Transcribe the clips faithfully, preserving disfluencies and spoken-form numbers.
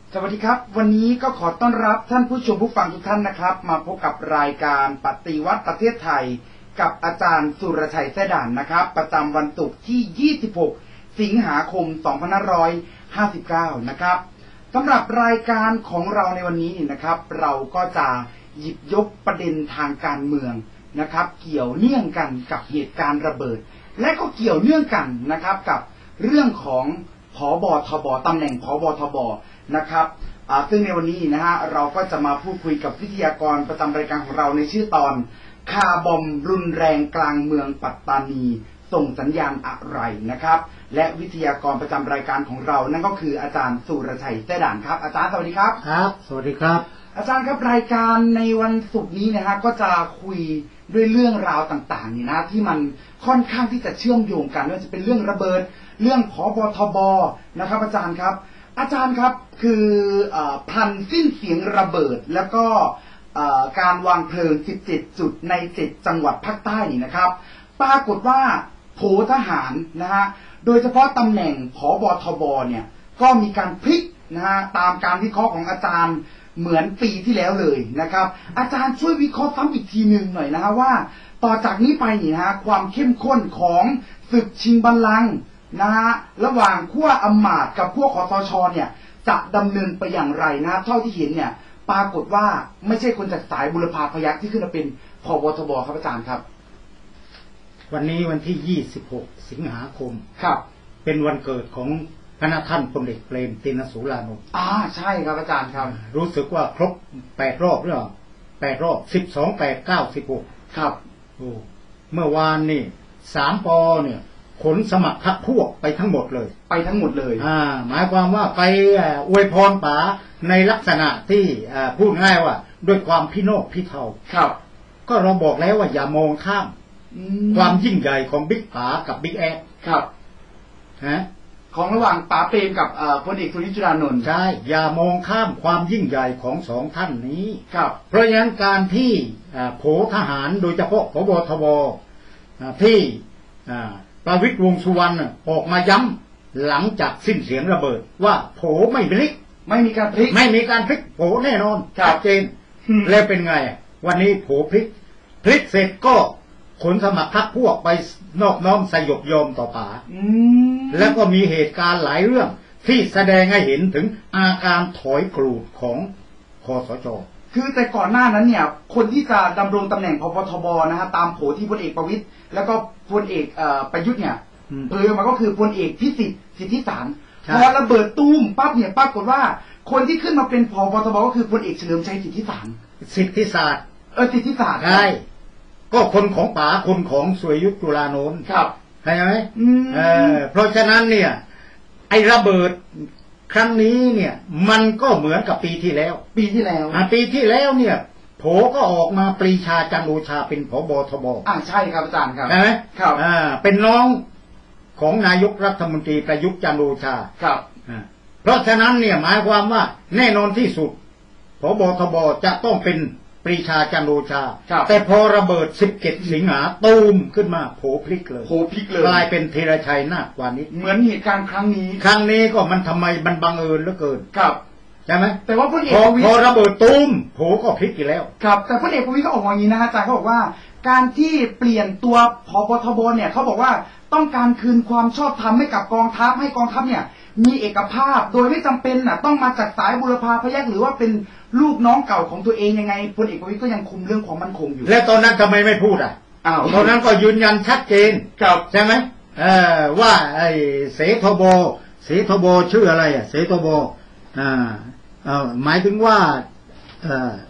สวัสดีครับวันนี้ก็ขอต้อนรับท่านผู้ชมผู้ฟังทุกท่านนะครับมาพบกับรายการปฏิวัติประเทศไทยกับอาจารย์สุรชัยแท้ด่านนะครับประจำวันศุกร์ที่ยี่สิบหกสิงหาคมสองพันห้าร้อยห้าสิบเก้านะครับสำหรับรายการของเราในวันนี้นะครับเราก็จะหยิบยกประเด็นทางการเมืองนะครับเกี่ยวเนื่องกันกับเหตุการณ์ระเบิดและก็เกี่ยวเนื่องกันนะครับกับเรื่องของผบทบตำแหน่งผบทบนะครับซึ่งในวันนี้นะฮะเราก็จะมาพูดคุยกับวิทยากรประจำรายการของเราในชื่อตอนคาร์บอมรุนแรงกลางเมืองปัตตานีส่งสัญญาณอะไรนะครับและวิทยากรประจำรายการของเรานั่นก็คืออาจารย์สุรชัยแท้ด่านครับอาจารย์สวัสดีครับครับสวัสดีครับอาจารย์ครับรายการในวันศุกร์นี้นะฮะก็จะคุยด้วยเรื่องราวต่างๆนี่นะที่มันค่อนข้างที่จะเชื่อมโยงกันไม่ว่าจะเป็นเรื่องระเบิดเรื่องผบทบนะครับอาจารย์ครับอาจารย์ครับคือพันสิ้นเสียงระเบิดแล้วก็การวางเพลิงสิบเจ็ดจุดในเจ็ดจังหวัดภาคใต้นี่นะครับปรากฏว่าโผทหารนะฮะโดยเฉพาะตำแหน่งผบทบเนี่ยก็มีการพลิกนะฮะตามการวิเคราะห์ของอาจารย์เหมือนปีที่แล้วเลยนะครับอาจารย์ช่วยวิเคราะห์ซ้ำอีกทีหนึ่งหน่อยนะฮะว่าต่อจากนี้ไปนี่นะฮะความเข้มข้นของศึกชิงบัลลังก์นะฮะระหว่างขั้วอำมาตย์กับขั้วคสชเนี่ยจะดำเนินไปอย่างไรนะเท่าที่เห็นเนี่ยปรากฏว่าไม่ใช่คนจากสายบุรพาพยัคฆ์ที่ขึ้นมาเป็นผบทบครับอาจารย์ครับวันนี้วันที่ยี่สิบหกสิงหาคมครับเป็นวันเกิดของพระท่านพลเอกเปรมติณสูรานนท์อ่าใช่ครับอาจารย์ครับรู้สึกว่าครบแปดรอบหรือเปล่าแปดรอบสิบสองแปดเก้าสิบหกครับโอ้เมื่อวานนี่สามปอเนี่ยขนสมัครพรรคพวกไปทั้งหมดเลยไปทั้งหมดเลยอ่าหมายความว่าไปอวยพรป๋าในลักษณะที่พูดง่ายว่าด้วยความพิโนกพิเทาครับก็เราบอกแล้วว่าอย่ามองข้ามความยิ่งใหญ่ของบิ๊กป๋ากับบิ๊กแอดครับฮะของระหว่างป๋าเปรมกับพลเอกสุริยจุลานนท์ใช่อย่ามองข้ามความยิ่งใหญ่ของสองท่านนี้ครับเพราะฉะนั้นการที่โผทหารโดยเฉพาะผบทบที่ประวิตรวงษ์สุวรรณออกมาย้ำหลังจากสิ้นเสียงระเบิดว่าโผไม่พลิกไม่มีการพลิกไม่มีการพลิกโผแน่นอนชัดเจนแล้วเป็นไงวันนี้โผพลิกพลิกเสร็จก็ขนสมัครพรรคพวกไปนอบน้อมสยบยอมต่อป๋าแล้วก็มีเหตุการณ์หลายเรื่องที่แสดงให้เห็นถึงอาการถอยกรูดของคสช. คือแต่ก่อนหน้านั้นเนี่ยคนที่จะดำรงตำแหน่งผบทบนะฮะตามโผที่พลเอกประวิตรแล้วก็พลเอกประยุทธ์เนี่ยเผยมาก็คือพลเอกพิสิทธิ์สิทธิสารพอระเบิดตูมปั๊บเนี่ยปรากฏว่าคนที่ขึ้นมาเป็นผบทบก็คือพลเอกเฉลิมชัยสิทธิสารสิทธิศาสตร์เออสิทธิศาสตร์ใช่ก็คนของป๋าคนของสุรยุทธ์จุลานนท์ครับใช่ไหมเออเพราะฉะนั้นเนี่ยไอ้ระเบิดครั้งนี้เนี่ยมันก็เหมือนกับปีที่แล้วปีที่แล้วปีที่แล้วเนี่ยโผก็ออกมาปรีชาจันทร์โอชาเป็นผบทบอ่าใช่ครับอาจารย์ครับใช่ไหมครับอ่าเป็นน้องของนายกรัฐมนตรีประยุทธ์จันทร์โอชาครับอ่าเพราะฉะนั้นเนี่ยหมายความว่าแน่นอนที่สุดผบทบจะต้องเป็นปรีชาจันทร์โอชาแต่พอระเบิดสิบเจ็ดสิงหาตูมขึ้นมาโผพลิกเลยโผพลิกเลยกลายเป็นธีรชัยนาควานิชเหมือนเหตุการณ์ครั้งนี้ครั้งนี้ก็มันทำไมมันบังเอิญเหลือเกินครับใช่ไหมแต่ว่าพลเอกประวิตรพอระเบิดตูมโผก็พลิกอีกแล้วครับแต่พลเอกประวิตรก็ออกมาอย่างนี้นะฮะอาจารย์เขาบอกว่าการที่เปลี่ยนตัวผบทบเนี่ยเขาบอกว่าต้องการคืนความชอบธรรมให้กับกองทัพให้กองทัพเนี่ยมีเอกภาพโดยไม่จำเป็นน่ะต้องมาจากสายบุรพาพยัคฆ์หรือว่าเป็นลูกน้องเก่าของตัวเองยังไงพลเอกประวิตรก็ยังคุมเรื่องความมั่นคงอยู่แล้วตอนนั้นทำไมไม่พูดอ่ะอ้าวตอนนั้นก็ยืนยันชัดเจนใช่ไหมเออว่าไอ้เสทบเสทบชื่ออะไรอ่ะเสทบอ่าเออหมายถึงว่าเออ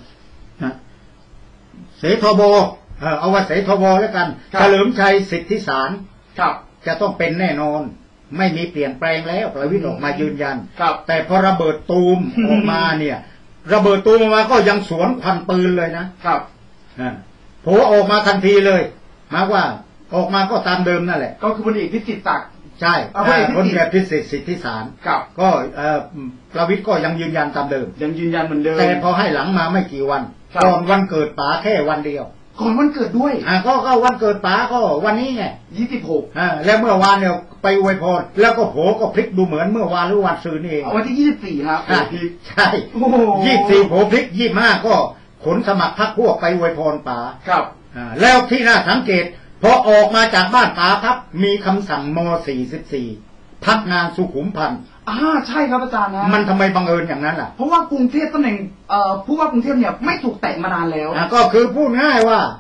เสทบเออเอาว่าเสทบแล้วกันเฉลิมชัยสิทธิสารครับจะต้องเป็นแน่นอนไม่มีเปลี่ยนแปลงแล้วประวิตรออกมายืนยันครับแต่พอระเบิดตูมออกมาเนี่ยระเบิดตูมออกมาก็ยังสวนควันปืนเลยนะครับอ่าโผออกมาทันทีเลยหมายว่าออกมาก็ตามเดิมนั่นแหละก็คือพลเอกพิสิทธิ์ศักดิ์ใช่พลเอกพิสิทธิ์สิทธิสารก็เอ่อประวิตรก็ยังยืนยันตามเดิมยังยืนยันเหมือนเดิมแต่พอให้หลังมาไม่กี่วันก่อนวันเกิดป๋าแค่วันเดียวก่อนวันเกิดด้วยอ่าก็ก็วันเกิดป๋าก็วันนี้ไงยี่สิบหกอ่าแล้วเมื่อวานเนี่ยไปอวยพรแล้วก็โผก็พลิกดูเหมือนเมื่อวานหรือวันซืนนี่เองวันที่ยี่สิบสี่ครับใช่ยี่สิบสี่โผพลิกยี่สิบห้าก็ขนสมัครพรรคพวกไปอวยพรป๋าครับอ่าแล้วที่น่าสังเกตพอออกมาจากบ้านป๋าครับมีคำสั่งม.สี่สิบสี่พักงานสุขุมพันธ์อ่าใช่ครับอาจารย์นะมันทำไมบังเอิญอย่างนั้นล่ะเพราะว่ากรุงเทพตำแหน่งเอ่อผู้ว่ากรุงเทพเนี่ยไม่ถูกแตะมานานแล้วอ่าก็คือพูดง่ายว่า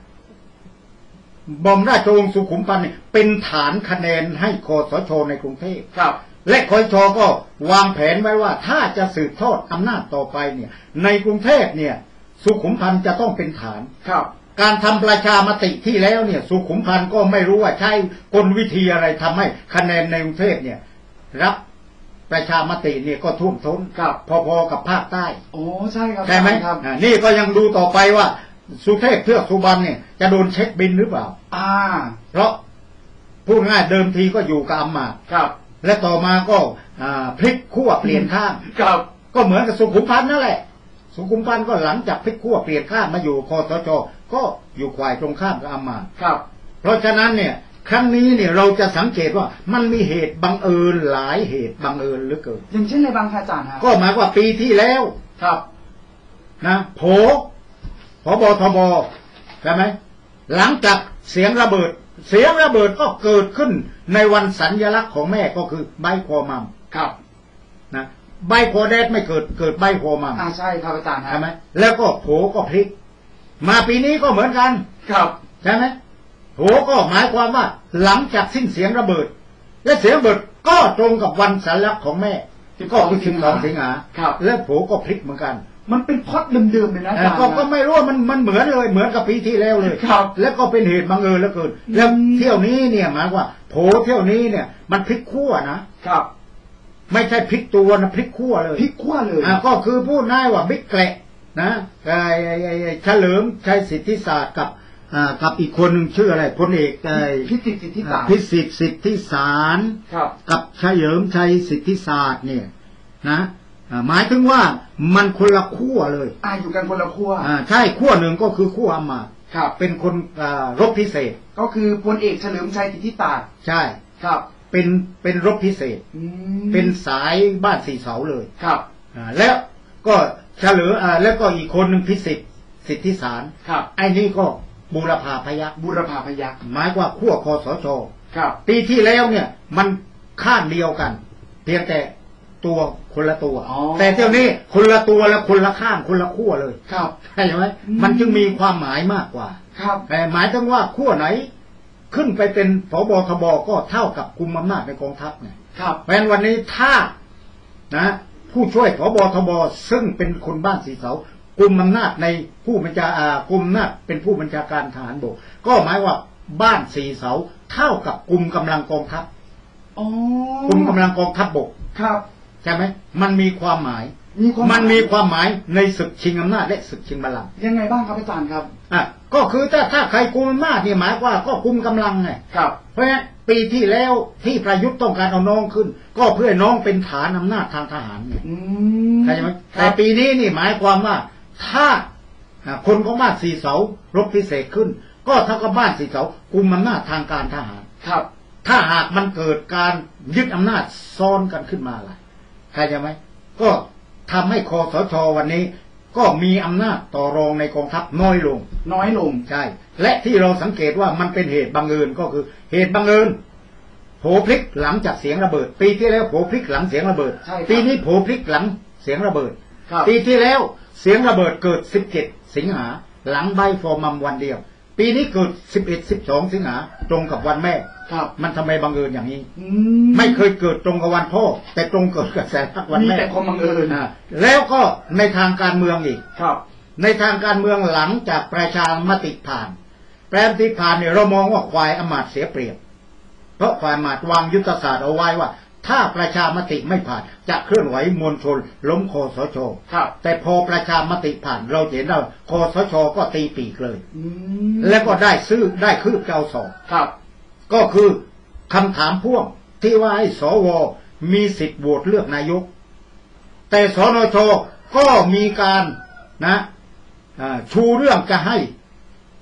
บอมราชวงศ์สุขุมพันธ์เป็นฐานคะแนนให้คสช.ในกรุงเทพครับและคสช.ก็วางแผนไว้ว่าถ้าจะสืบทอดอำนาจต่อไปเนี่ยในกรุงเทพเนี่ยสุขุมพันธ์จะต้องเป็นฐานครับการทำประชามติที่แล้วเนี่ยสุขุมพันธ์ก็ไม่รู้ว่าใช้กลวิธีอะไรทำให้คะแนนในกรุงเทพเนี่ยรับประชามติเนี่ยก็ท่วมท้นพอๆกับภาคใต้โอ้ใช่ครับใช่ไหมครับนี่ก็ยังดูต่อไปว่าสุเทพเทือกสุบรรณเนี่ยจะโดนเช็คบินหรือเปล่าอ่าเพราะพูดง่ายเดิมทีก็อยู่กับอำมาตย์ครับและต่อมาก็อ่าพลิกขั้วเปลี่ยนข้างครับก็เหมือนกับสุขุมพันธ์นั่นแหละสุขุมพันธ์ก็หลังจากพลิกขั้วเปลี่ยนข้างมาอยู่คสช.ก็อยู่ฝ่ายตรงข้ามกับอำมาตย์ครับเพราะฉะนั้นเนี่ยครั้งนี้เนี่ยเราจะสังเกตว่ามันมีเหตุบังเอิญหลายเหตุบังเอิญเหลือเกินอย่างเช่นในบางอาจารย์ครับก็หมายว่าปีที่แล้วครับนะโผผบทบใช่ไหมหลังจากเสียงระเบิดเสียงระเบิดก็เกิดขึ้นในวันสัญลักษณ์ของแม่ก็คือใบโคมัมครับนะใบโคแดดไม่เกิดเกิดใบโคมัมอ่าใช่ครับอาจารย์ใช่ไหมแล้วก็โผก็พลิกมาปีนี้ก็เหมือนกันครับใช่ไหมโผก็หมายความว่าหลังจากสิ้นเสียงระเบิดและเสียงระเบิดก็ตรงกับวันสัญลักษณ์ของแม่ก็คือสิบสองสิงหาและโผก็พลิกเหมือนกันมันเป็นพล็อตเดิมๆเลยนะอาจารย์ก็ก็ไม่รู้ว่ามันมันเหมือนเลยเหมือนกับปีที่แล้วเลยครับแล้วก็เป็นเหตุบังเอิญเหลือเกินแล้วเที่ยวนี้เนี่ยหมายว่าโผเที่ยวนี้เนี่ยมันพลิกขั้วนะครับไม่ใช่พลิกตัวนะพลิกขั้วเลยพลิกขั้วเลยอ่าก็คือพูดง่ายว่าบิ๊กแกละนะไอ้ไอ้เฉลิมชัยสิทธิศาสตร์กับอ่ากับอีกคนหนึ่งชื่ออะไรพลเอกไอ้พิสิทธิ์สิทธิศาสตร์พิสิทธิ์สิทธิศาสตร์ครับกับเฉลิมชัยสิทธิศาสตร์เนี่ยนะหมายถึงว่ามันคนละขั้วเลยอ่าอยู่กันคนละขั้วอ่าใช่ขั้วหนึ่งก็คือขั้วอำมาตย์ครับเป็นคนอ่ารบพิเศษก็คือพลเอกเฉลิมชัยสิทธิศาสตร์ใช่ครับเป็นเป็นรบพิเศษเป็นสายบ้านสี่เสาเลยครับอ่าแล้วก็เฉลิมอ่าแล้วก็อีกคนหนึ่งพิสิทธิ์สิทธิสารครับไอ้นี่ก็บูรพาพยัคฆ์บูรพาพยัคฆ์หมายว่าขั้วคสช. ครับปีที่แล้วเนี่ยมันข้างเดียวกันเพียงแต่ตัวคนละตัวแต่เที่ยวนี้คนละตัวและคนละข้างคนละขั้วเลยครับใช่ไหมมันจึงมีความหมายมากกว่าครับแต่หมายถึงว่าขั้วไหนขึ้นไปเป็นผบทบก็เท่ากับกุมอำนาจในกองทัพไงครับเพราะฉะนั้นวันนี้ถ้านะผู้ช่วยผบทบซึ่งเป็นคนบ้านสีเสากุมอำนาจในผู้บัญชาอ่ากุมอำนาจเป็นผู้บัญชาการทหารบกก็หมายว่าบ้านสีเสาเท่ากับกุมกำลังกองทัพอ๋อกุมกำลังกองทัพบกครับใช่ไหมมันมีความหมายมันมีความหมายในศึกชิงอำนาจและศึกชิงบัลลังก์ยังไงบ้างครับอาจารย์ครับอ่ะก็คือถ้าถ้าใครกุมอำนาจนี่หมายว่าก็กุมกำลังไงครับเพราะฉะนั้นปีที่แล้วที่ประยุทธ์ต้องการเอาน้องขึ้นก็เพื่อน้องเป็นฐานอำนาจทางทหารไงเข้าใจไหมแต่ปีนี้นี่หมายความว่าถ้าคนของบ้านสี่เสารบพิเศษขึ้นก็เท่ากับบ้านสี่เสากุมอำนาจทางการทหารครับถ้าหากมันเกิดการยึดอำนาจซ้อนกันขึ้นมาล่ะเข้าใจไหมก็ทำให้คสช.วันนี้ก็มีอำนาจต่อรองในกองทัพน้อยลงน้อยลงใช่และที่เราสังเกตว่ามันเป็นเหตุบังเอิญก็คือเหตุบังเอิญโผพลิกหลังจากเสียงระเบิดปีที่แล้วโผพลิกหลังเสียงระเบิดปีนี้โผพลิกหลังเสียงระเบิดปีที่แล้วเสียงระเบิดเกิดสิบเจ็ดสิงหาหลังใบฟอร์มัมวันเดียวปีนี้เกิดสิบเอ็ด สิบสองสิงหาตรงกับวันแม่มันทำไมบังเอิญอย่างนี้ไม่เคยเกิดตรงกับวันพ่อแต่ตรงเกิดกับแสนพักวันแม่มีแต่ความบังเอิญแล้วก็ในทางการเมืองอีกครับในทางการเมืองหลังจากประชามติผ่านประชามติผ่านเนี่ยเรามองว่าฝ่ายอำมาตย์เสียเปรียบเพราะฝ่ายอำมาตย์วางยุทธศาสตร์เอาไว้ว่าถ้าประชามติไม่ผ่านจะเคลื่อนไหวมวลชนล้มคสช.แต่พอประชามติผ่านเราเห็นว่าคสช.ก็ตีปีกเลยแล้วก็ได้ซื้อได้คืบเจ้าสองก็คือคำถามพ่วงที่ว่าให้สวมีสิทธิ์โหวตเลือกนายกแต่สนช.ก็มีการนะชูเรื่องจะให้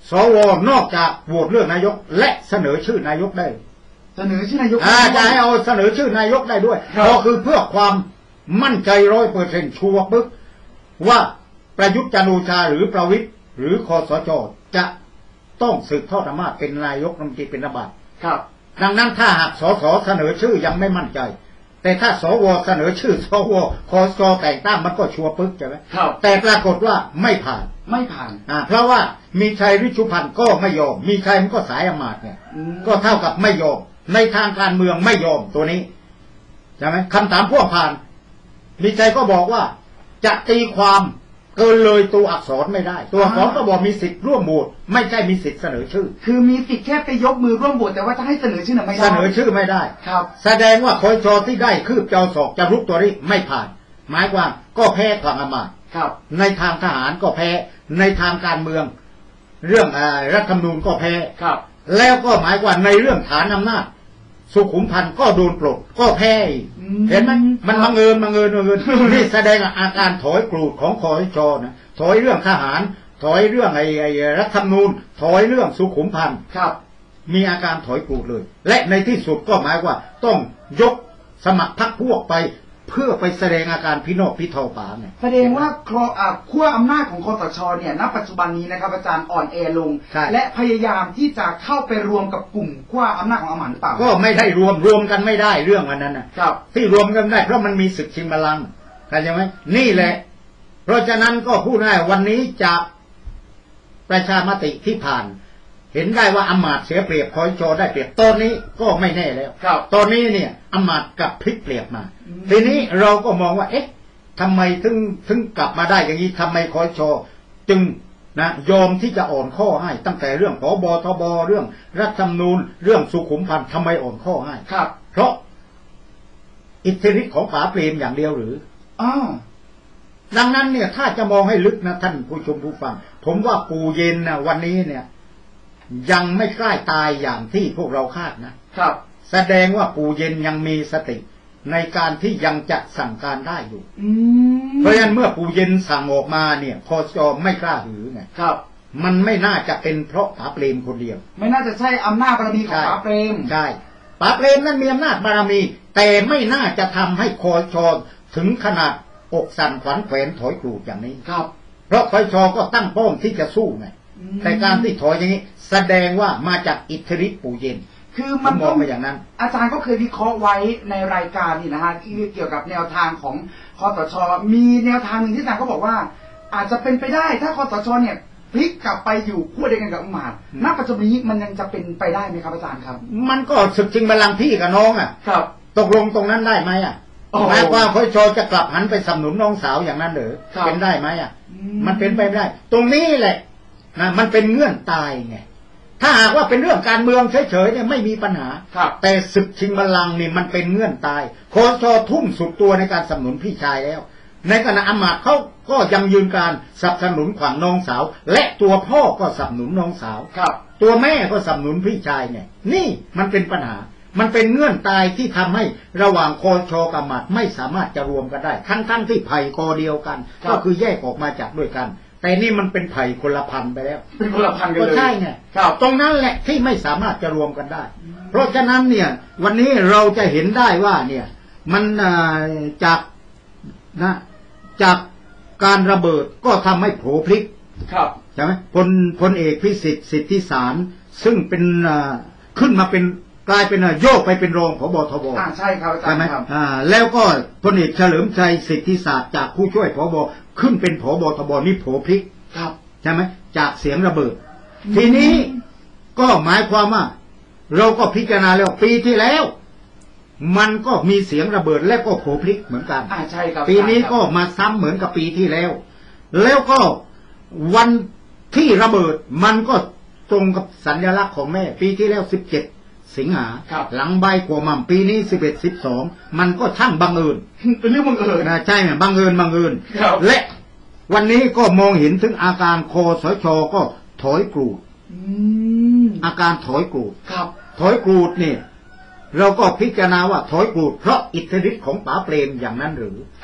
สวนอกจากโหวตเลือกนายกและเสนอชื่อนายกได้เสนอชื่อนายกอ่าจะให้เอาเสนอชื่อนายกได้ด้วยก็คือเพื่อความมั่นใจร้อยเปอร์เซ็นต์ชัวร์ปึ๊กว่าประยุทธ์จันทร์โอชาหรือประวิตรหรือคสช.จะต้องสืบทอดอำนาจเป็นนายกรัฐมนตรีเป็นรัฐบาลครับดังนั้นถ้าหากสสเสนอชื่อยังไม่มั่นใจแต่ถ้าสวเสนอชื่อสวคสช.แต่งตั้งมันก็ชัวร์ปึ๊กใช่ไหมครับแต่ปรากฏว่าไม่ผ่านไม่ผ่านอ่าเพราะว่ามีชัยฤชุพันธ์ก็ไม่ยอมมีชัยมันก็สายอำมาตย์เนี่ยก็เท่ากับไม่ยอมในทางการเมืองไม่ยอมตัวนี้ใช่ไหมคำถามพวกผ่านมีชัยก็บอกว่าจะตีความเกินเลยตัวอักษรไม่ได้ตัวอักษรก็บอกมีสิทธิ์ร่วมโหวตไม่ใช่มีสิทธิ์เสนอชื่อคือมีสิทธิ์แค่ไปยกมือร่วมโหวตแต่ว่าจะให้เสนอชื่อไม่ได้เสนอชื่อไม่ได้ครับแสดงว่าคอยชอที่ได้คืบเจ้าศอกจะรุกตัวนี้ไม่ผ่านหมายความก็แพ้ความอำมาตย์ครับในทางทหารก็แพ้ในทางการเมืองเรื่องรัฐธรรมนูญก็แพ้ครับแล้วก็หมายว่าในเรื่องฐานอำนาจสุขุมพันธ์ก็โดนปลดก็แพ้เห็นไหมมันบังเอิญบังเอิญบังเอิญนี่แสดงอาการถอยกรูดของคอสช.นะถอยเรื่องทหารถอยเรื่องไอ้ไอ้รัฐธรรมนูญถอยเรื่องสุขุมพันธ์ครับมีอาการถอยกรูดเลยและในที่สุดก็หมายว่าต้องยกสมัครพรรคพวกไปเพื่อไปแสดงอาการพิโนกพิเทาป่าเนี่ยแสดงว่าขั้วอำนาจของคสช.เนี่ยณปัจจุบันนี้นะครับอาจารย์อ่อนแอลงและพยายามที่จะเข้าไปรวมกับกลุ่มขั้วอำนาจของอำมาตย์เปล่าก็ไม่ได้รวมรวมกันไม่ได้เรื่องอันนั้นนะครับที่รวมกันได้เพราะมันมีศึกชิงบัลลังก์เข้าใจไหมนี่แหละเพราะฉะนั้นก็พูดง่ายวันนี้จากประชามติที่ผ่านเห็นได้ว่าอำมาตย์เสียเปรียบคสช.ได้เปรียบตอนนี้ก็ไม่แน่แล้วตอนนี้เนี่ยอำมาตย์กับพลิกเปรียบมาทีนี้เราก็มองว่าเอ๊ะทำไมถึงถึงกลับมาได้อย่างนี้ทำไมคสช.จึงนะยอมที่จะอ่อนข้อให้ตั้งแต่เรื่องผบทบเรื่องรัฐธรรมนูญเรื่องสุขุมพันธ์ทำไมอ่อนข้อให้ครับเพราะอิทธิฤทธิ์ของป๋าเปรมอย่างเดียวหรืออ้าวดังนั้นเนี่ยถ้าจะมองให้ลึกนะท่านผู้ชมผู้ฟังผมว่าปู่เย็นนะวันนี้เนี่ยยังไม่ใกล้ตายอย่างที่พวกเราคาดนะครับแสดงว่าปู่เย็นยังมีสติในการที่ยังจะสั่งการได้อยู่เพราะฉะนั้นเมื่อปู่เย็นสั่งออกมาเนี่ยคสช.ไม่กล้าหือไงครับมันไม่น่าจะเป็นเพราะป๋าเปรมคนเดียวไม่น่าจะใช่อำนาจบารมีของป๋าเปรมใช่ป๋าเปรมนั้นมีอำนาจบารมีแต่ไม่น่าจะทำให้คสช.ถึงขนาดอกสั่นขวัญแขวนถอยกรูดอย่างนี้ครับเพราะคสช.ก็ตั้งป้อมที่จะสู้ไงแต่การที่ถอยอย่างนี้แสดงว่ามาจากอิทธิฤทธิ์ปู่เย็นคือมันมองไปอย่างนั้นอาจารย์ก็เคยวิเคราะห์ไว้ในรายการนี่นะฮะที่เกี่ยวกับแนวทางของคสช.มีแนวทางหนึ่งที่อาจารย์ก็บอกว่าอาจจะเป็นไปได้ถ้าคสช.เนี่ยพลิกกลับไปอยู่ขั้วเดียวกันกับอำมาตย์ณปัจจุบันนี้มันยังจะเป็นไปได้ไหมครับอาจารย์ครับมันก็ศึกชิงบัลลังก์พี่กับน้องอ่ะครับตกลงตรงนั้นได้ไหมอ่ะหมายความคสช.จะกลับหันไปสนับสนุนน้องสาวอย่างนั้นหรือเป็นได้ไหมอ่ะมันเป็นไปไม่ได้ตรงนี้แหละนะมันเป็นเงื่อนตายไงถ้าหากว่าเป็นเรื่องการเมืองเฉยๆเนี่ยไม่มีปัญหาแต่ศึกชิงบัลลังก์นี่มันเป็นเงื่อนตายคสช.ทุ่มสุดตัวในการสนับสนุนพี่ชายแล้วในขณะอำมาตย์เขาก็ยังยืนการสนับสนุนขวางน้องสาวและตัวพ่อก็สนับสนุนน้องสาวตัวแม่ก็สนับสนุนพี่ชายเนี่ยนี่มันเป็นปัญหามันเป็นเงื่อนตายที่ทำให้ระหว่างคสช.กับอำมาตย์ไม่สามารถจะรวมกันได้ทั้งๆที่ไผ่กอเดียวกันก็คือแยกออกมาจากด้วยกันแต่นี่มันเป็นไผ่คนละพันไปแล้วเป็นคนละพันกันเลยก็ใช่ไงตรงนั้นแหละที่ไม่สามารถจะรวมกันได้เพราะฉะนั้นเนี่ยวันนี้เราจะเห็นได้ว่าเนี่ยมันจากนะจากการระเบิดก็ทำให้โผพลิกใช่ไหมพลพลเอกพิสิทธิ์สิทธิสารซึ่งเป็นขึ้นมาเป็นกลายเป็นโยกไปเป็นรองผบทบอ่าใช่ครับอาจารย์ใช่ไหมอ่าแล้วก็พลเอกเฉลิมชัยสิทธิศาสตร์จากผู้ช่วยผบขึ้นเป็นผบทบนี่โผพลิกครับใช่ไหมจากเสียงระเบิดทีนี้ก็หมายความว่าเราก็พิจารณาแล้วปีที่แล้วมันก็มีเสียงระเบิดและก็โผพลิกเหมือนกันอ่าใช่ครับปีนี้ก็มาซ้ำเหมือนกับปีที่แล้วแล้วก็วันที่ระเบิดมันก็ตรงกับสัญลักษณ์ของแม่ปีที่แล้วสิบเจ็ดสิงหาหลังใบกัวมั่มปีนี้สิบเอ็ด สิบสองมันก็ช่างบังเอิญเป็นเรื่องบังเอิญนะใช่ไหมบังเอิญบังเอิญและวันนี้ก็มองเห็นถึงอาการคสช.ก็ถอยกรูดอาการถอยกรูดถอยกรูดเนี่ยเราก็พิจารณาว่าถอยกรูดเพราะอิทธิฤทธิ์ของป๋าเปรมอย่างนั้นหรือ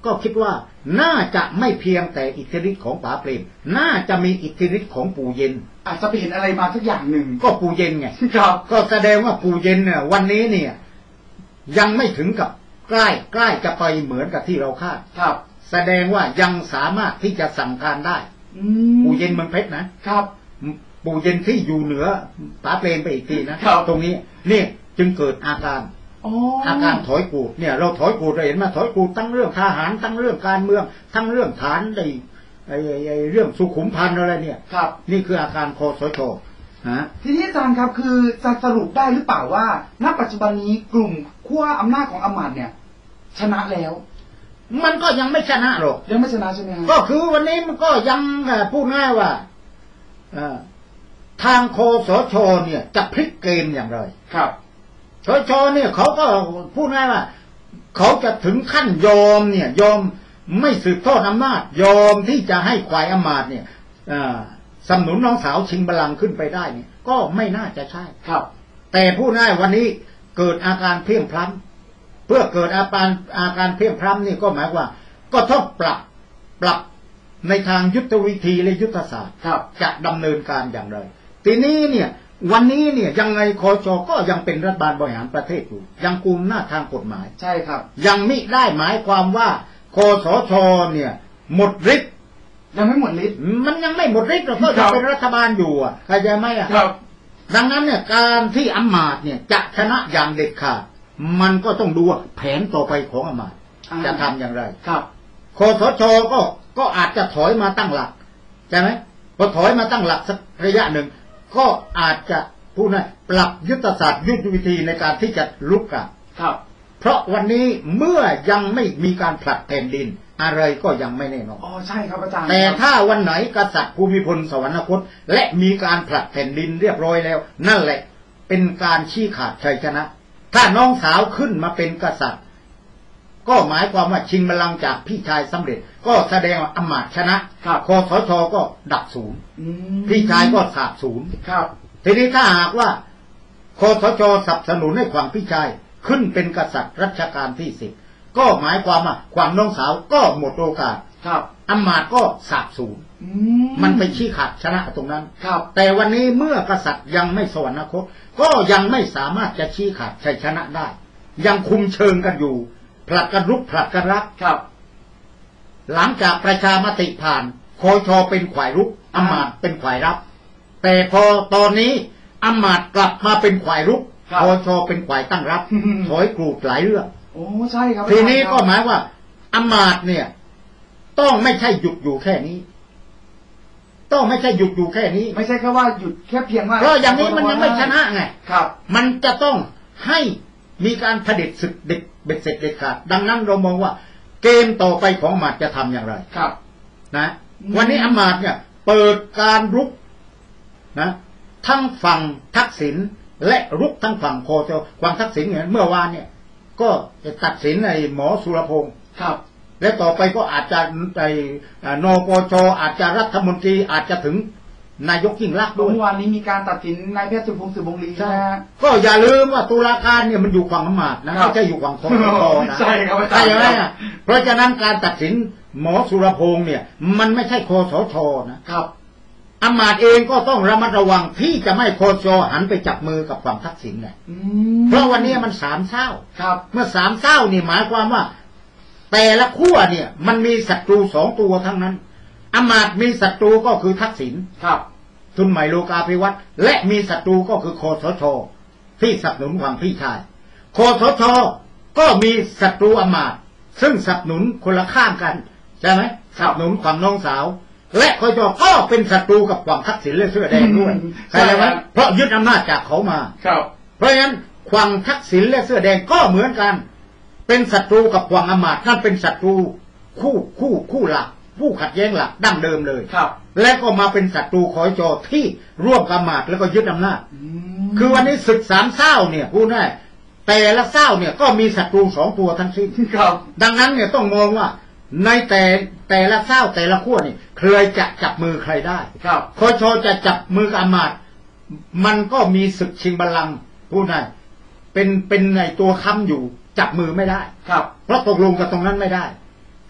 ก็คิดว่าน่าจะไม่เพียงแต่อิทธิฤทธิ์ของป๋าเปรมน่าจะมีอิทธิฤทธิ์ของปู่เย็นอาจจะไปเห็นอะไรมาสักอย่างหนึ่งก็ปู่เย็นไงครับก็แสดงว่าปู่เย็นเนี่ยวันนี้เนี่ยยังไม่ถึงกับใกล้ใกล้จะไปเหมือนกับที่เราคาดครับแสดงว่ายังสามารถที่จะสั่งการได้ปู่เย็นเมืองเพชรนะครับปู่เย็นที่อยู่เหนือป๋าเปรมไปอีกทีนะตรงนี้นี่จึงเกิดอาการอาการถอยกูดเนี่ยเราถอยกูดเราเห็นมาถอยกูดทั้งเรื่องทหารทั้งเรื่องการเมืองทั้งเรื่องฐานไอ้ไอ้ไอ้เรื่องสุขุมพันธ์อะไรเนี่ยครับนี่คืออาการคอสชฮะทีนี้อาจารย์ครับคือจะสรุปได้หรือเปล่าว่าณปัจจุบันนี้กลุ่มขั้วอำนาจของอำมาตย์เนี่ยชนะแล้วมันก็ยังไม่ชนะหรอกยังไม่ชนะใช่ไหมครับก็คือวันนี้มันก็ยังพูดง่ายว่าทางคสชเนี่ยจะพลิกเกมอย่างไรครับชชเนี่ยเขาก็พูดง่ายว่าเขาจะถึงขั้นยอมเนี่ยยอมไม่สืบทอดอำนาจยอมที่จะให้ควายอำมาตย์เนี่ยสนับสนุนน้องสาวชิงบัลลังก์ขึ้นไปได้เนี่ยก็ไม่น่าจะใช่ครับแต่พูดง่ายวันนี้เกิดอาการเพี้ยงพล้ำเพื่อเกิดอาการอาการเพี้ยงพล้ำนี่ก็หมายว่าก็ต้องปรับปรับในทางยุทธวิธีและยุทธศาสตร์จะดำเนินการอย่างไรทีนี้เนี่ยวันนี้เนี่ยยังไงคชก็ยังเป็นรัฐบาลบริหารประเทศอยู่ยังกุมหน้าทางกฎหมายใช่ครับยังมิได้หมายความว่าคสชเนี่ยหมดฤทธิ์ยังไม่หมดฤทธิ์มันยังไม่หมดฤทธิ์เราก็จะเป็นรัฐบาลอยู่อ่ะเข้าใจไหมอ่ะครับดังนั้นเนี่ยการที่อำมาตย์เนี่ยจะชนะอย่างเด็ดขาดมันก็ต้องดูแผนต่อไปของอำมาตย์จะทำอย่างไรครับคสชก็ก็อาจจะถอยมาตั้งหลักใช่ไหมพอถอยมาตั้งหลักสักระยะหนึ่งก็อาจจะพูดง่ายปรับยุทธศาสตร์ยุทธวิธีในการที่จะลุกกันครับเพราะวันนี้เมื่อยังไม่มีการผลัดแผ่นดินอะไรก็ยังไม่แน่นอนอ๋อใช่ครับอาจารย์แต่ถ้าวันไหนกษัตริย์ภูมิพลสวรรคตและมีการผลัดแผ่นดินเรียบร้อยแล้วนั่นแหละเป็นการชี้ขาดชัยชนะถ้าน้องสาวขึ้นมาเป็นกษัตริย์ก็หมายความว่าชิงบัลลังก์จากพี่ชายสำเร็จก็แสดงว่าอำมาตย์ชนะคสชก็ดับศูนย์พี่ชายก็สาบศูนย์ทีนี้ถ้าหากว่าคสชสนับสนุนให้ขวังพี่ชายขึ้นเป็นกษัตริย์รัชกาลที่สิบก็หมายความว่าขวังน้องสาวก็หมดโอกาสอำมาตย์ก็สาบศูนย์มันไปชี้ขาดชนะตรงนั้นแต่วันนี้เมื่อกษัตริย์ยังไม่สวรรคตก็ยังไม่สามารถจะชี้ขาดชัยชนะได้ยังคุมเชิงกันอยู่ผลัดกันรุกผลัดกันรับครับหลังจากประชามติผ่านคชเป็นฝ่ายรุกอำมาตย์เป็นฝ่ายรับแต่พอตอนนี้อำมาตย์กลับมาเป็นฝ่ายรุกคชเป็นฝ่ายตั้งรับถอยกรูดหลายเรื่องโอ้ใช่ครับทีนี้ก็หมายว่าอำมาตย์เนี่ยต้องไม่ใช่หยุดอยู่แค่นี้ต้องไม่ใช่หยุดอยู่แค่นี้ไม่ใช่แค่ว่าหยุดแค่เพียงว่าเพราะอย่างนี้มันยังไม่ชนะไงครับมันจะต้องให้มีการเผด็จศึกเด็ดเบ็ดเสร็จเด็ดขาดดังนั้นเรามองว่าเกมต่อไปของอำมาตย์จะทำอย่างไรครับนะวันนี้อำมาตย์เนี่ยเปิดการรุกนะทั้งฝั่งทักษิณและรุกทั้งฝั่งคชฝั่งทักษิณเนี่ยเมื่อวานเนี่ยก็จะตัดสินไอ้หมอสุรพงศ์ครับและต่อไปก็อาจจะไอ้นปชอาจจะรัฐมนตรีอาจจะถึงนายกยิ่งลักษณ์ด้วยเมื่อวานนี้มีการตัดสินนายแพทย์สุพงศ์สืบวงศ์ลีใช่ก็อย่าลืมว่าตุลาการเนี่ยมันอยู่ฝั่งอำมาตย์นะไม่ใช่อยู่ฝั่งคชนะใช่ครับใช่ไหมเพราะฉะนั้นการตัดสินหมอสุรพงศ์เนี่ยมันไม่ใช่คสชนะครับอำมาตย์เองก็ต้องระมัดระวังที่จะไม่คชหันไปจับมือกับฝั่งทักษิณไงเพราะวันนี้มันสามเศร้าเมื่อสามเศร้านี่หมายความว่าแต่ละขั้วเนี่ยมันมีศัตรูสองตัวทั้งนั้นอำมาตย์มีศัตรูก็คือทักษิณครับทุนใหม่โลกาภิวัตน์และมีศัตรูก็คือคสชที่สนับสนุนฝั่งพี่ชายคสชก็มีศัตรูอำมาตย์ซึ่งสนับสนุนคนละข้างกันใช่ไหมสนับสนุนฝั่งน้องสาวและคสชก็เป็นศัตรูกับฝั่งทักษิณและเสื้อแดงด้วยใช่ไหมเพราะยึดอำนาจจากเขามาครับเพราะฉะนั้นฝั่งทักษิณและเสื้อแดงก็เหมือนกันเป็นศัตรูกับฝั่งอำมาตย์นั่นเป็นศัตรูคู่คู่คู่หลักผู้ขัดแย้งหลักดั้งเดิมเลยครับและก็มาเป็นศัตรูคชที่ร่วมกับอำมาตย์แล้วก็ยึดอำนาจคือวันนี้ศึกสามเศร้าเนี่ยพูดง่ายแต่ละเศร้าเนี่ยก็มีศัตรูสองตัวทั้งสิ้นครับดังนั้นเนี่ยต้องมองว่าในแต่แต่ละเศร้าแต่ละขั้วนี่ใครจะจับมือใครได้ครับคชจะจับมือกับอำมาตย์มันก็มีศึกชิงบัลลังก์พูดง่ายเป็นเป็นในตัวค้ำอยู่จับมือไม่ได้ครับเพราะตกลงกันตรงนั้นไม่ได้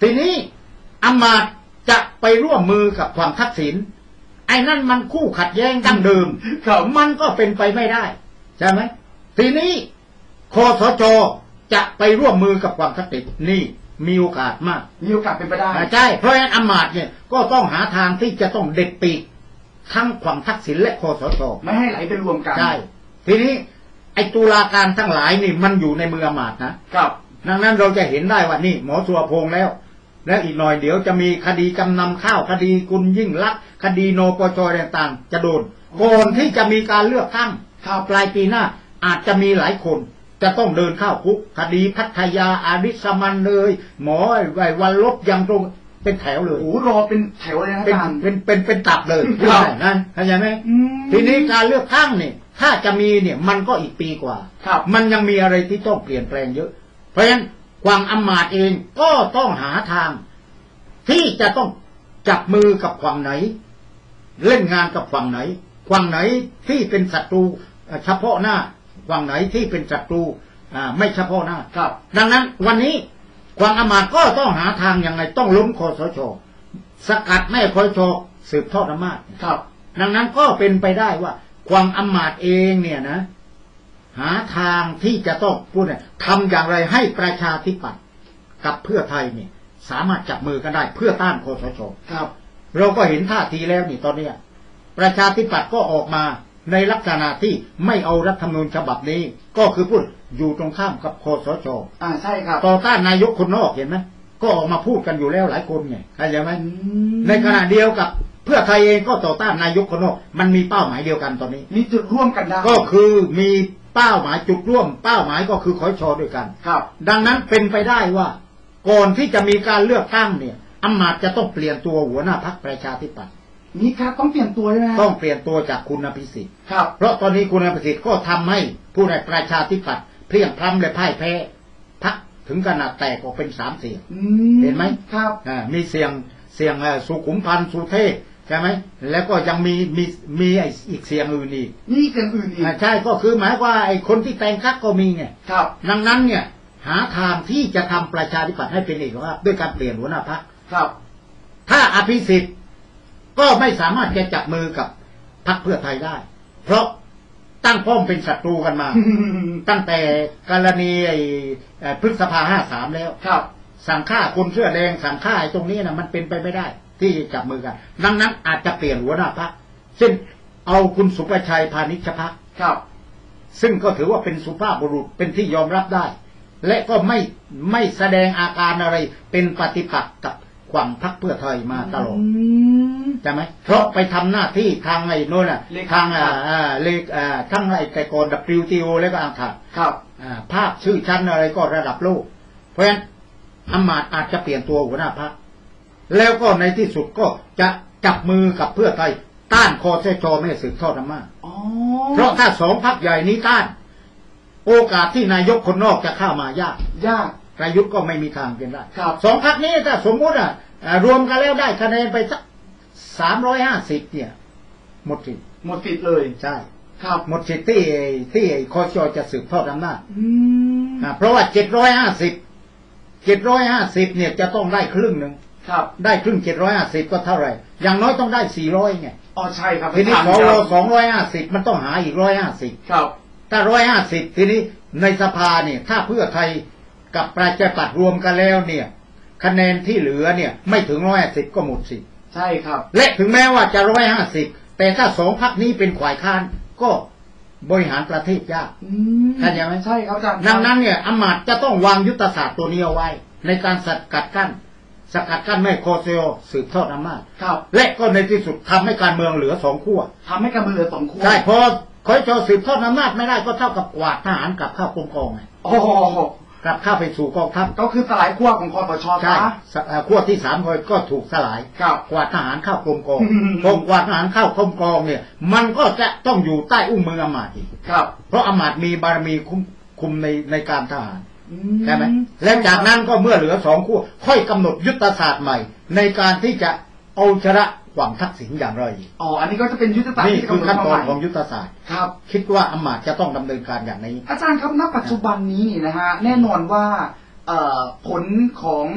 ทีนี้อำมาตย์จะไปร่วมมือกับฝั่งทักษิณไอ้นั่นมันคู่ขัดแย้งดั้งเดิมมันก็เป็นไปไม่ได้ใช่ไหมทีนี้คสช.จะไปร่วมมือกับฝั่งทักษิณนี่มีโอกาสมากมีโอกาสเป็นไปได้ใช่เพราะฉะนั้นอำมาตย์เนี่ยก็ต้องหาทางที่จะต้องเด็ดปีกทั้งฝั่งทักษิณและคสช. ไม่ให้ไหลไปรวมกันใช่ทีนี้ไอ้ตุลาการทั้งหลายนี่มันอยู่ในมืออำมาตย์นะครับดังนั้นเราจะเห็นได้ว่านี่หมอสุรพงษ์แล้วและอีกหน่อยเดี๋ยวจะมีคดีจำนำข้าวคดีคุณยิ่งลักษณ์คดีนปช.ต่างๆจะโดนก่อนที่จะมีการเลือกตั้งปลายปีหน้าอาจจะมีหลายคนจะต้องเดินเข้าคุกคดีพัทยาอาริสมันเลยหมอไอ้วันลบยังตรงเป็นแถวเลยโอ้รอเป็นแถวเลยนะอาจารย์เป็นเป็นเป็นตับเลยนั่นเข้าใจไหมทีนี้การเลือกตั้งเนี่ยถ้าจะมีเนี่ยมันก็อีกปีกว่ามันยังมีอะไรที่ต้องเปลี่ยนแปลงเยอะเพราะฉะนั้นฝั่งอำมาตย์เองก็ต้องหาทางที่จะต้องจับมือกับฝั่งไหนเล่นงานกับฝั่งไหนฝั่งไหนที่เป็นศัตรูเฉพาะหน้าฝั่งไหนที่เป็นศัตรูไม่เฉพาะหน้าดังนั้นวันนี้ฝั่งอำมาตย์ก็ต้องหาทางยังไงต้องล้มคสช.สกัดไม่คสช.สืบทอดอำนาจดังนั้นก็เป็นไปได้ว่าฝั่งอำมาตย์เองเนี่ยนะหาทางที่จะต้องพูดทำอย่างไรให้ประชาธิปัตย์กับเพื่อไทยเนี่ยสามารถจับมือกันได้เพื่อต้านคสช.ครับเราก็เห็นท่าทีแล้วนี่ตอนนี้ประชาธิปัตย์ก็ออกมาในลักษณะที่ไม่เอารัฐธรรมนูญฉบับนี้ก็คือพูดอยู่ตรงข้ามกับคสช. อ่าใช่ครับต่อต้านนายกคนนอกเห็นไหมก็ออกมาพูดกันอยู่แล้วหลายคนไงเข้าใจไหมในขณะเดียวกับเพื่อไทยเองก็ต่อต้านนายกคนนอกมันมีเป้าหมายเดียวกันตอนนี้มีจุดร่วมกันได้ก็คือมีเป้าหมายจุดร่วมเป้าหมายก็คือคสช.ด้วยกันครับดังนั้นเป็นไปได้ว่าก่อนที่จะมีการเลือกตั้งเนี่ยอำมาตย์จะต้องเปลี่ยนตัวหัวหน้าพรรคประชาธิปัตย์นี่ครับต้องเปลี่ยนตัวใช่ไหมต้องเปลี่ยนตัวจากคุณอภิสิทธิ์ครับเพราะตอนนี้คุณอภิสิทธิ์ก็ทำให้ผู้ในประชาธิปัตย์เพลี่ยงพล้ำและพ่ายแพ้พรรคถึงขนาดแตกออกเป็นสามเสียงเห็นไหมครับอ่ามีเสียงเสียงสุขุมพันธ์สุเทพใช่ไหมแล้วก็ยังมีมีมีอีกเสียงอื่นอีกนี่เสียงอื่นอีกใช่ก็คือหมายว่าไอ้คนที่แต่งพรรคก็มีไงครับดังนั้นเนี่ยหาทางที่จะทำประชาธิปัตย์ให้เป็นเอกภาพด้วยการเปลี่ยนหัวหน้าพรรคครับถ้าอภิสิทธิ์ก็ไม่สามารถจะจับมือกับพรรคเพื่อไทยได้เพราะตั้งป้อมเป็นศัตรูกันมา ตั้งแต่กรณีไอ้พฤษภาห้าสามแล้วครับสั่งฆ่าคนเสื้อแดงสั่งฆ่าไอ้ตรงนี้นะมันเป็นไปไม่ได้ที่จับมือกันดังนั้นอาจจะเปลี่ยนหัวหน้าพรรคเช่นเอาคุณสุประชัยพานิชภักดิ์ครับซึ่งก็ถือว่าเป็นสุภาพบุรุษเป็นที่ยอมรับได้และก็ไม่ไม่แสดงอาการอะไรเป็นปฏิปักษ์กับฝั่งพรรคเพื่อไทยมาตลอดใช่ไหมเพราะไปทำหน้าที่ทางไอ้โน่นน่ะทางอ่าเลขอ่าทั้งไอ้แต่ก่อน ดับเบิลยู ที โอ แล้วก็อังคารครับอ่าภาพชื่อชั้นอะไรก็ระดับโลกเพราะฉะนั้นอำมาตย์อาจจะเปลี่ยนตัวหัวหน้าพรรคแล้วก็ในที่สุดก็จะจับมือกับเพื่อไทยต้านคสช.ไม่สืบทอดอำนาจเพราะถ้าสองพรรคใหญ่นี้ต้านโอกาสที่นายกคนนอกจะเข้ามายากยากประยุทธ์ก็ไม่มีทางเป็นได้สองพรรคนี้ถ้าสมมติอ่ะรวมกันแล้วได้คะแนนไปสักสามร้อยห้าสิบเนี่ยหมดสิทธิ์หมดสิทธิ์เลยใช่ครับหมดสิทธิ์ที่ที่คสช.จะสืบทอดอำนาจเพราะว่าเจ็ดร้อยห้าสิบเจ็ดร้อยห้าสิบเนี่ยจะต้องได้ครึ่งหนึ่งครับได้ครึ่งเจ็ดร้อยห้าสิบก็เท่าไหร่อย่างน้อยต้องได้สี่ร้อยไงอ๋อใช่ครับทีนี้สวสองร้อยห้าสิบมันต้องหาอีกร้อยห้าสิบครับถ้าร้อยห้าสิบทีนี้ในสภาเนี่ยถ้าเพื่อไทยกับประชาธิปัตย์รวมกันแล้วเนี่ยคะแนนที่เหลือเนี่ยไม่ถึงร้อยห้าสิบก็หมดสิทธิ์ใช่ครับและถึงแม้ว่าจะร้อยห้าสิบแต่ถ้าสองพรรคนี้เป็นฝ่ายค้านก็บริหารประเทศยากเข้าใจไหมใช่ครับอาจารย์ดังนั้นเนี่ยอำมาตย์จะต้องวางยุทธศาสตร์ตัวนี้เอาไว้ในการสกัดกั้นสกัดกั้นไม่คสช.สืบทอดอำนาจและก็ในที่สุดทำให้การเมืองเหลือสองขั้วทำให้การเมืองเหลือสองขั้วใช่พอคสช.สืบทอดอำนาจไม่ได้ก็เท่ากับกวาดทหารกลับเข้ากรมกองไงโอ้กลับเข้าไปสู่กองทัพก็คือสลายขั้วของคสช. ใช่ขั้วที่สามก็ถูกสลายกวาดทหารเข้ากรมกองพอกวาดทหารเข้ากรมกองเนี่ยมันก็จะต้องอยู่ใต้อุ้งมืออำมาตย์อีกเพราะอำมาตย์มีบารมีคุมคุมในในการทหารใช่ไหมแล้วจากนั้นก็เมื่อเหลือสองขั้วค่อยกำหนดยุทธศาสตร์ใหม่ในการที่จะเอาชนะฝั่งทักษิณอย่างไรอ๋ออันนี้ก็จะเป็นยุทธศาสตร์นี่คือขั้นตอนของยุทธศาสตร์ครับคิดว่าอำมาตย์จะต้องดำเนินการอย่างนี้อาจารย์ครับณปัจจุบันนี้นี่นะฮะแน่นอนว่าผลของ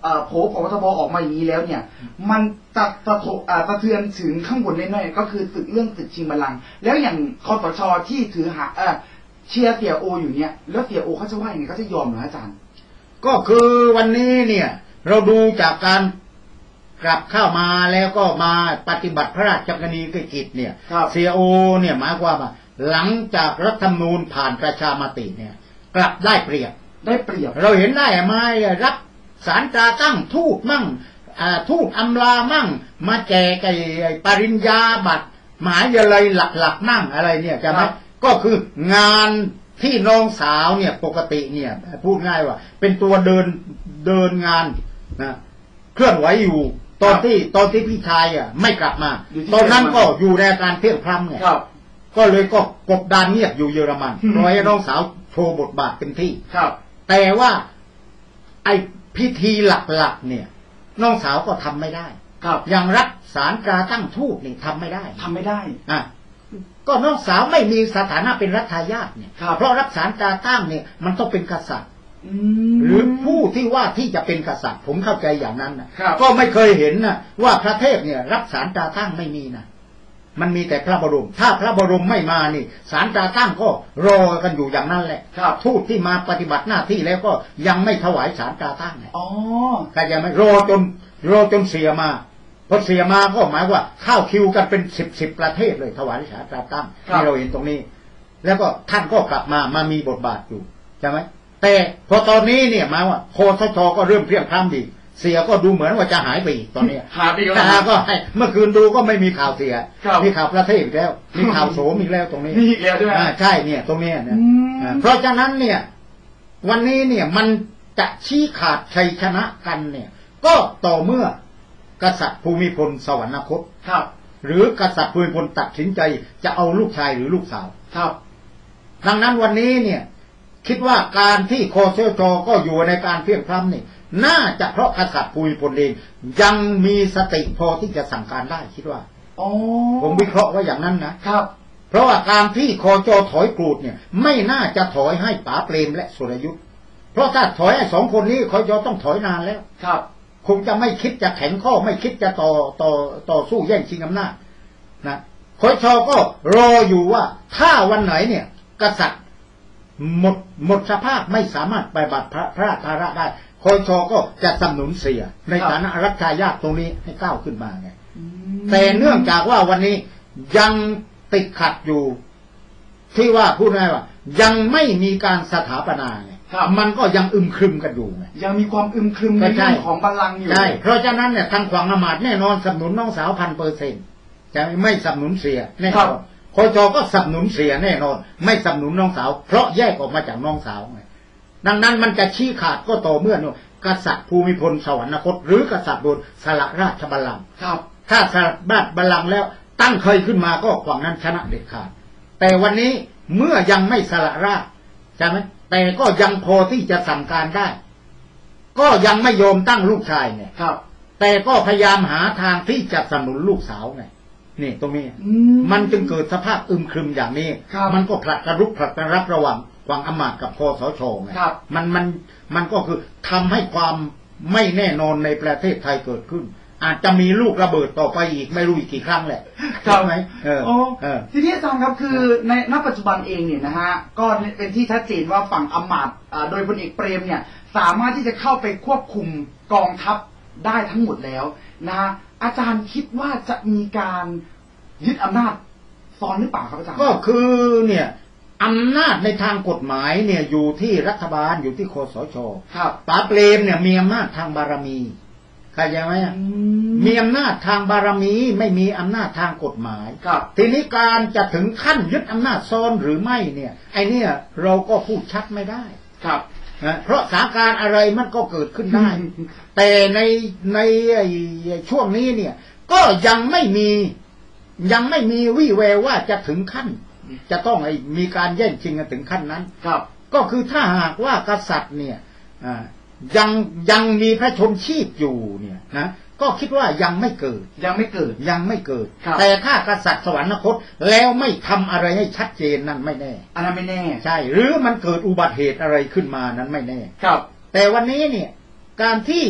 โผล่พบทบออกมาอย่างนี้แล้วเนี่ยมันจะสะทกสะเทือนถึงข้างบนแน่ๆก็คือศึกเรื่องศึกชิงบัลลังก์แล้วอย่างคสช.ที่ถือหาเชียร์เสียโออยู่เนี่ยแล้วเสียโอเขาจะว่าอย่างไงเขาจะยอมเหรออาจารย์ก็คือวันนี้เนี่ยเราดูจากการกลับเข้ามาแล้วก็มาปฏิบัติพระราชกรณียกิจเนี่ยเสียโอเนี่ยหมายความว่าหลังจากรัฐธรรมนูญผ่านประชามติเนี่ยกลับได้เปรียบได้เปรียบเราเห็นได้ไหมรับสารตราตั้งทูตมั่งทูตอำลามั่งมาแจกไอ้ปริญญาบัตรหมายอะไรหลักๆมั่งอะไรเนี่ยจะไหมก็คืองานที่น้องสาวเนี่ยปกติเนี่ยพูดง่ายว่าเป็นตัวเดินเดินงานนะเคลื่อนไหวอยู่ตอนที่ตอนที่พี่ชายอ่ะไม่กลับมาตอนนั้นก็อยู่ในการเที่ยงพรำไงก็เลยก็กบดานเงียบอยู่เยอรมันปล่อยให้น้องสาวโชว์บทบาทเต็มที่แต่ว่าไอ้พิธีหลักๆเนี่ยน้องสาวก็ทำไม่ได้อย่างรับสารตราตั้งทูตนี่ทำไม่ได้ทำไม่ได้อ่ะก็น้องสาวไม่มีสถานะเป็นรัฐทายาทเนี่ยเพราะรับสารตราตั้งเนี่ยมันต้องเป็นกษัตริย์หรือผู้ที่ว่าที่จะเป็นกษัตริย์ผมเข้าใจอย่างนั้นนะก็ไม่เคยเห็นนะว่าพระเทพเนี่ยรับสารตราตั้งไม่มีนะมันมีแต่พระบรมถ้าพระบรมไม่มานี่สารตราตั้งก็รอกันอยู่อย่างนั้นแหละทูตที่มาปฏิบัติหน้าที่แล้วก็ยังไม่ถวายสารตราตั้งอ๋อก็ยังไม่รอจนรอจนเสียมาพอเสียมาก็หมายว่าเข้าคิวกันเป็นสิบสิบประเทศเลยถวายสารตราตั้งที่เราเห็นตรงนี้แล้วก็ท่านก็กลับมามามีบทบาทอยู่ใช่ไหมแต่พอตอนนี้เนี่ยมาว่าคสช.ก็เริ่มเพียงพร้ำดีเสียก็ดูเหมือนว่าจะหายไปอีกตอนนี้หายไปแล้วก็เมื่อคืนดูก็ไม่มีข่าวเสียมีข่าวประเทศอีกแล้วมีข่าวโสมอีกแล้วตรงนี้นี่อีกแล้วด้วยใช่เนี่ยตรงนี้เนี่ยเพราะฉะนั้นเนี่ยวันนี้เนี่ยมันจะชี้ขาดชัยชนะกันเนี่ยก็ต่อเมื่อกษัตริย์ภูมิพลสวรรคตครับหรือกษัตริย์ภูมิพลตัดสินใจจะเอาลูกชายหรือลูกสาวครับดังนั้นวันนี้เนี่ยคิดว่าการที่คสช.ก็อยู่ในการเพียงพร้ำนี่น่าจะเพราะกษัตริย์ภูมิพลเองยังมีสติพอที่จะสั่งการได้คิดว่าอ๋อผมวิเคราะห์ว่าอย่างนั้นนะครับเพราะว่าการที่คจถอยกรูดเนี่ยไม่น่าจะถอยให้ป๋าเปรมและสุรยุทธ์เพราะถ้าถอยไอ้สองคนนี้คจต้องถอยนานแล้วครับคงจะไม่คิดจะแข็งข้อไม่คิดจะต่อต่อต่อสู้แย่งชิงอำนาจนะคจก็รออยู่ว่าถ้าวันไหนเนี่ยกษัตริย์หมดหมดสภาพไม่สามารถไปบัตรพระพระราชได้คชก็จะสนับสนุนเสียในฐานะรัฐทายาทตรงนี้ให้ก้าวขึ้นมาไงแต่เนื่องจากว่าวันนี้ยังติดขัดอยู่ที่ว่าพูดง่ายว่ายังไม่มีการสถาปนาไงมันก็ยังอึมครึมกันอยู่ไงยังมีความอึมครึมในเรื่องของบัลลังก์อยู่ใช่เพราะฉะนั้นเนี่ยทางฝั่งอำมาตย์แน่นอนสนับสนุนน้องสาวพันเปอร์เซ็นต์จะไม่สนับสนุนเสียแน่นอนคชก็สนับสนุนเสียแน่นอนไม่สนับสนุนน้องสาวเพราะแยกออกมาจากน้องสาวไงดังนั้นมันจะชี้ขาดก็ต่อเมื่อเนี่ยกษัตริย์ภูมิพลสวรรคตหรือกษัตริย์โดนสละราชบัลลังก์ถ้าสละราชบัลลังก์แล้วตั้งเคยขึ้นมาก็ฝั่งนั้นชนะเด็ดขาดแต่วันนี้เมื่อยังไม่สละราชใช่ไหมแต่ก็ยังพอที่จะสั่งการได้ก็ยังไม่ยอมตั้งลูกชายไงแต่ก็พยายามหาทางที่จะสนับสนุนลูกสาวไงนี่ตรงนี้มันจึงเกิดสภาพอึมครึมอย่างนี้มันก็ผลัดกระรุกผลัดกระรับระวังฝั่งอำมาตย์กับคสช.ไงมันมันมันก็คือทำให้ความไม่แน่นอนในประเทศไทยเกิดขึ้นอาจจะมีลูกระเบิดต่อไปอีกไม่รู้อีกกี่ครั้งแหละใช่ไหมเออเออทีนี้อาจารย์ครับคือในณปัจจุบันเองเนี่ยนะฮะก็เป็นที่ชัดเจนว่าฝั่งอำมาตย์โดยพลเอกเปรมเนี่ยสามารถที่จะเข้าไปควบคุมกองทัพได้ทั้งหมดแล้วนะอาจารย์คิดว่าจะมีการยึดอำนาจซ้อนหรือเปล่าครับอาจารย์ก็คือเนี่ยอำนาจในทางกฎหมายเนี่ยอยู่ที่รัฐบาลอยู่ที่คสช. ครับป๋าเปรมเนี่ยมีอำนาจทางบารมีเข้าใจไหมมีอำนาจทางบารมีไม่มีอำนาจทางกฎหมายครับทีนี้การจะถึงขั้นยึดอำนาจซ้อนหรือไม่เนี่ยไอเนี่ยเราก็พูดชัดไม่ได้ครับนะเพราะสถานการณ์อะไรมันก็เกิดขึ้นได้ แต่ในในช่วงนี้เนี่ยก็ยังไม่มียังไม่มีวี่แววว่าจะถึงขั้นจะต้องไอ้มีการแย่งชิงกันถึงขั้นนั้นครับก็คือถ้าหากว่ากษัตริย์เนี่ยยังยังมีพระชนชีพอยู่เนี่ยนะก็คิดว่ายังไม่เกิดยังไม่เกิดยังไม่เกิดแต่ถ้ากษัตริย์สวรรคตแล้วไม่ทำอะไรให้ชัดเจนนั่นไม่แน่อันนั้นไม่แน่ใช่หรือมันเกิดอุบัติเหตุอะไรขึ้นมานั้นไม่แน่ครับแต่วันนี้เนี่ยการที่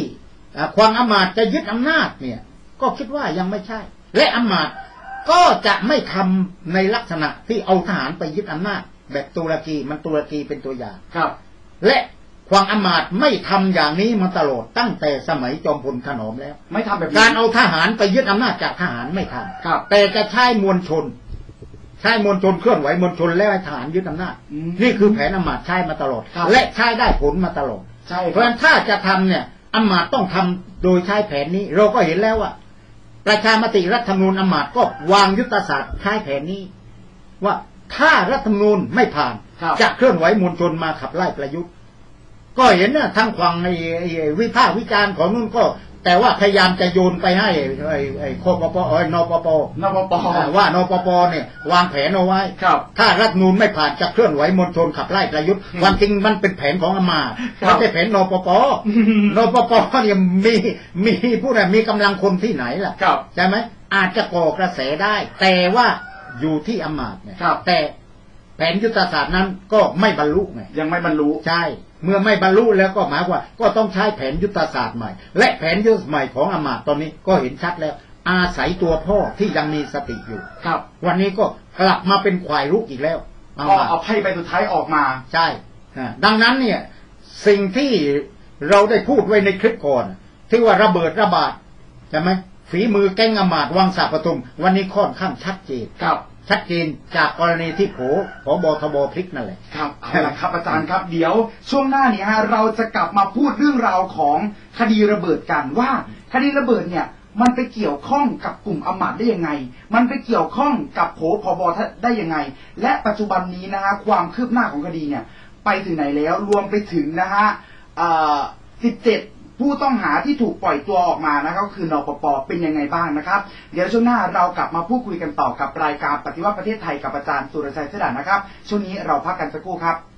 ความอำมาตย์จะยึดอำนาจเนี่ยก็คิดว่ายังไม่ใช่และอำมาตย์ก็จะไม่ทำในลักษณะที่เอาทหารไปยึดอำนาจแบบตุรกีมันตุรกีเป็นตัวอย่างครับและความอำมาตย์ไม่ทำอย่างนี้มาตลอดตั้งแต่สมัยจอมพลถนอมแล้วไม่ทำแบบการเอาทหารไปยึดอำนาจจากทหารไม่ทำแต่จะใช้มวลชนใช้มวลชนเคลื่อนไหวมวลชนแล้วให้ทหารยึดอำนาจนี่คือแผนอำมาตย์ใช้มาตลอดและใช้ได้ผลมาตลอดเพราะฉะนั้นถ้าจะทำเนี่ยอำมาตย์ต้องทำโดยใช้แผนนี้เราก็เห็นแล้วว่าประชามติรัฐธรรมนูญอำมาตย์ก็วางยุทธศาสตร์ใช้แผนนี้ว่าถ้ารัฐธรรมนูญไม่ผ่านจะเคลื่อนไหวมวลชนมาขับไล่ประยุทธ์ก็เห็นนะทั้งฝั่งไอ้วิพากษ์วิจารณ์ของนู่นก็แต่ว่าพยายามจะโยนไปให้ไอ้ไอ้คปปไอ้นปปนปปว่านปปเนี่ยวางแผนเอาไว้ถ้ารัฐธรรมนูญไม่ผ่านจะเคลื่อนไหวมวลชนขับไล่ประยุทธ์ความจริงมันเป็นแผนของอำมาตย์ไม่ใช่แผนนปปนปปเนี่ยมีมีผู้ใดมีกำลังคนที่ไหนล่ะใช่ไหมอาจจะก่อกระแสได้แต่ว่าอยู่ที่อำมาตย์เนี่ยแต่แผนยุทธศาสตร์นั้นก็ไม่บรรลุไงยังไม่บรรลุใช่เมื่อไม่บรรลุแล้วก็หมายว่าก็ต้องใช้แผนยุทธศาสตร์ใหม่และแผนยุทธศาสตร์ใหม่ของอำมาตย์ตอนนี้ก็เห็นชัดแล้วอาศัยตัวพ่อที่ยังมีสติอยู่ครับวันนี้ก็กลับมาเป็นควายลุกอีกแล้วก็เอาไพ่ใบสุดท้ายออกมาใช่ดังนั้นเนี่ยสิ่งที่เราได้พูดไว้ในคลิปก่อนที่ว่าระเบิดระบาดใช่ไหมฝีมือแก๊งอำมาตย์วังสะปทุมวันนี้ค่อนข้างชัดเจนครับชัดเจนจากกรณีที่โผผบทบพลิกนั่นแหละครับเอาละครับอาจารย์ครับเดี๋ยวช่วงหน้านี้ฮะเราจะกลับมาพูดเรื่องราวของคดีระเบิดกันว่าคดีระเบิดเนี่ยมันไปเกี่ยวข้องกับกลุ่มอำมาตย์ได้ยังไงมันไปเกี่ยวข้องกับโผผบได้ยังไงและปัจจุบันนี้นะฮะความคืบหน้าของคดีเนี่ยไปถึงไหนแล้วรวมไปถึงนะฮะสิบเจ็ดผู้ต้องหาที่ถูกปล่อยตัวออกมานะครับก็คือนปปเป็นยังไงบ้างนะครับเดี๋ยวช่วงหน้าเรากลับมาพูดคุยกันต่อกับรายการปฏิวัติประเทศไทยกับอาจารย์สุรชัยเสด่านนะครับช่วงนี้เราพักกันสักครู่ครับ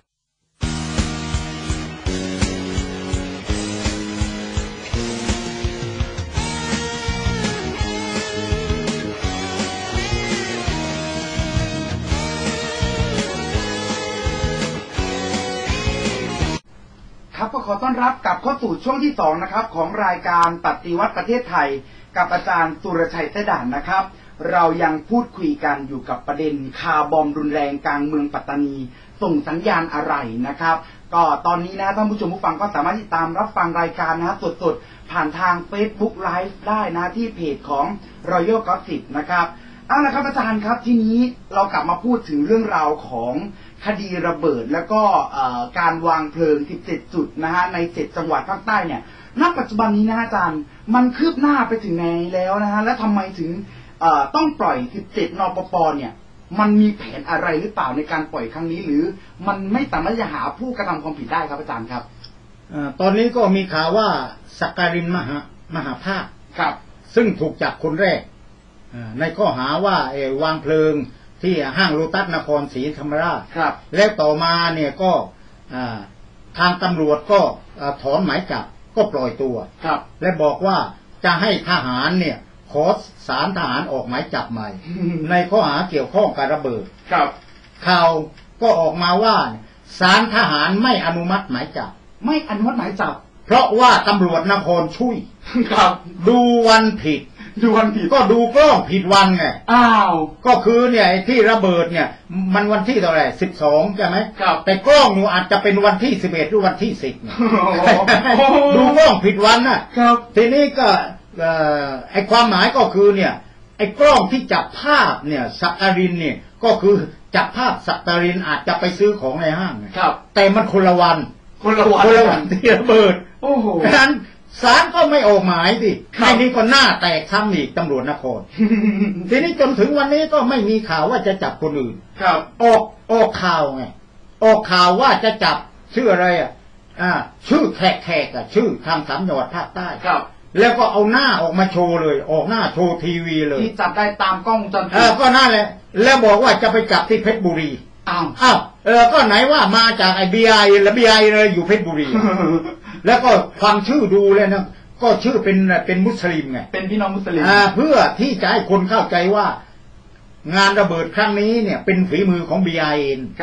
ครับก็ขอต้อนรับกลับเข้าสู่ช่วงที่สองนะครับของรายการปฏิวัติประเทศไทยกับอาจารย์สุรชัยเสด่านนะครับเรายังพูดคุยกันอยู่กับประเด็นคาร์บอมรุนแรงกลางเมืองปัตตานีส่งสัญญาณอะไรนะครับก็ตอนนี้นะท่านผู้ชมผู้ฟังก็สามารถติดตามรับฟังรายการนะสดๆผ่านทาง Facebook Live ได้นะที่เพจของ Royal Gossip นะครับเอาละครับอาจารย์ครับทีนี้เรากลับมาพูดถึงเรื่องราวของคดีระเบิดแล้วก็การวางเพลิงสิบเจ็ดจุดนะฮะในเจ็ดจังหวัดภาคใต้เนี่ยณปัจจุบันนี้นะอาจารย์มันคืบหน้าไปถึงไหนแล้วนะฮะและทำไมถึงต้องปล่อยสิบเจ็ดนปปเนี่ยมันมีแผนอะไรหรือเปล่าในการปล่อยครั้งนี้หรือมันไม่สามารถจะหาผู้กระทำความผิดได้ครับอาจารย์ครับตอนนี้ก็มีข่าวว่าสักการินมหามหาภาคครับซึ่งถูกจับคนแรกในข้อหาว่าวางเพลิงที่ห้างโลตัสนครศรีธรรมราชแล้วต่อมาเนี่ยก็ทางตำรวจก็ถอนหมายจับก็ปล่อยตัวและบอกว่าจะให้ทหารเนี่ยขอศาลทหารออกหมายจับใหม่ ในข้อหาเกี่ยวข้องกับระเบิดข่าวก็ออกมาว่าศาลทหารไม่อนุมัติหมายจับไม่อนุมัติหมายจับเพราะว่าตำรวจนครชุยดูวันผิดดูวันผิดก็ดูกล้องผิดวันไงอ้าวก็คือเนี่ยที่ระเบิดเนี่ยมันวันที่เท่าไหร่สิบสองใช่ไหมครับแต่กล้องหนูอาจจะเป็นวันที่สิบเอ็ดหรือวันที่สิบดูกล้องผิดวันน่ะครับทีนี้ก็ไอความหมายก็คือเนี่ยไอกล้องที่จับภาพเนี่ยสักการินเนี่ยก็คือจับภาพสักการินอาจจะไปซื้อของในห้างครับแต่มันคนละวันคนละวันคนละวันที่ระเบิดโอ้โหฉะนั้นศาลก็ไม่ออกหมายดิไอ้นี่ก็หน้าแตกซ้ำอีกตำรวจนคร ทีนี้จนถึงวันนี้ก็ไม่มีข่าวว่าจะจับคนอื่นครับออกออกข่าวไงออกข่าวว่าจะจับชื่ออะไรอ่ะอ่าชื่อแขกแขกอ่ะชื่อทางสามจังหวัดภาคใต้ครับแล้วก็เอาหน้าออกมาโชว์เลยออกหน้าโชว์ทีวีเลยที่จับได้ตามกล้องวงจรปิดเออก็นั่นแหละแล้วบอกว่าจะไปจับที่เพชรบุรีอ้าวอ้าวเออก็ไหนว่ามาจากไอ้บีไอและบีไอเลยอยู่เพชรบุรี แล้วก็ฟังชื่อดูเลยนะก็ชื่อเป็นเป็นมุสลิมไงเป็นพี่น้องมุสลิมอ่าเพื่อที่จะให้คนเข้าใจว่างานระเบิดครั้งนี้เนี่ยเป็นฝีมือของบีไอเองครับ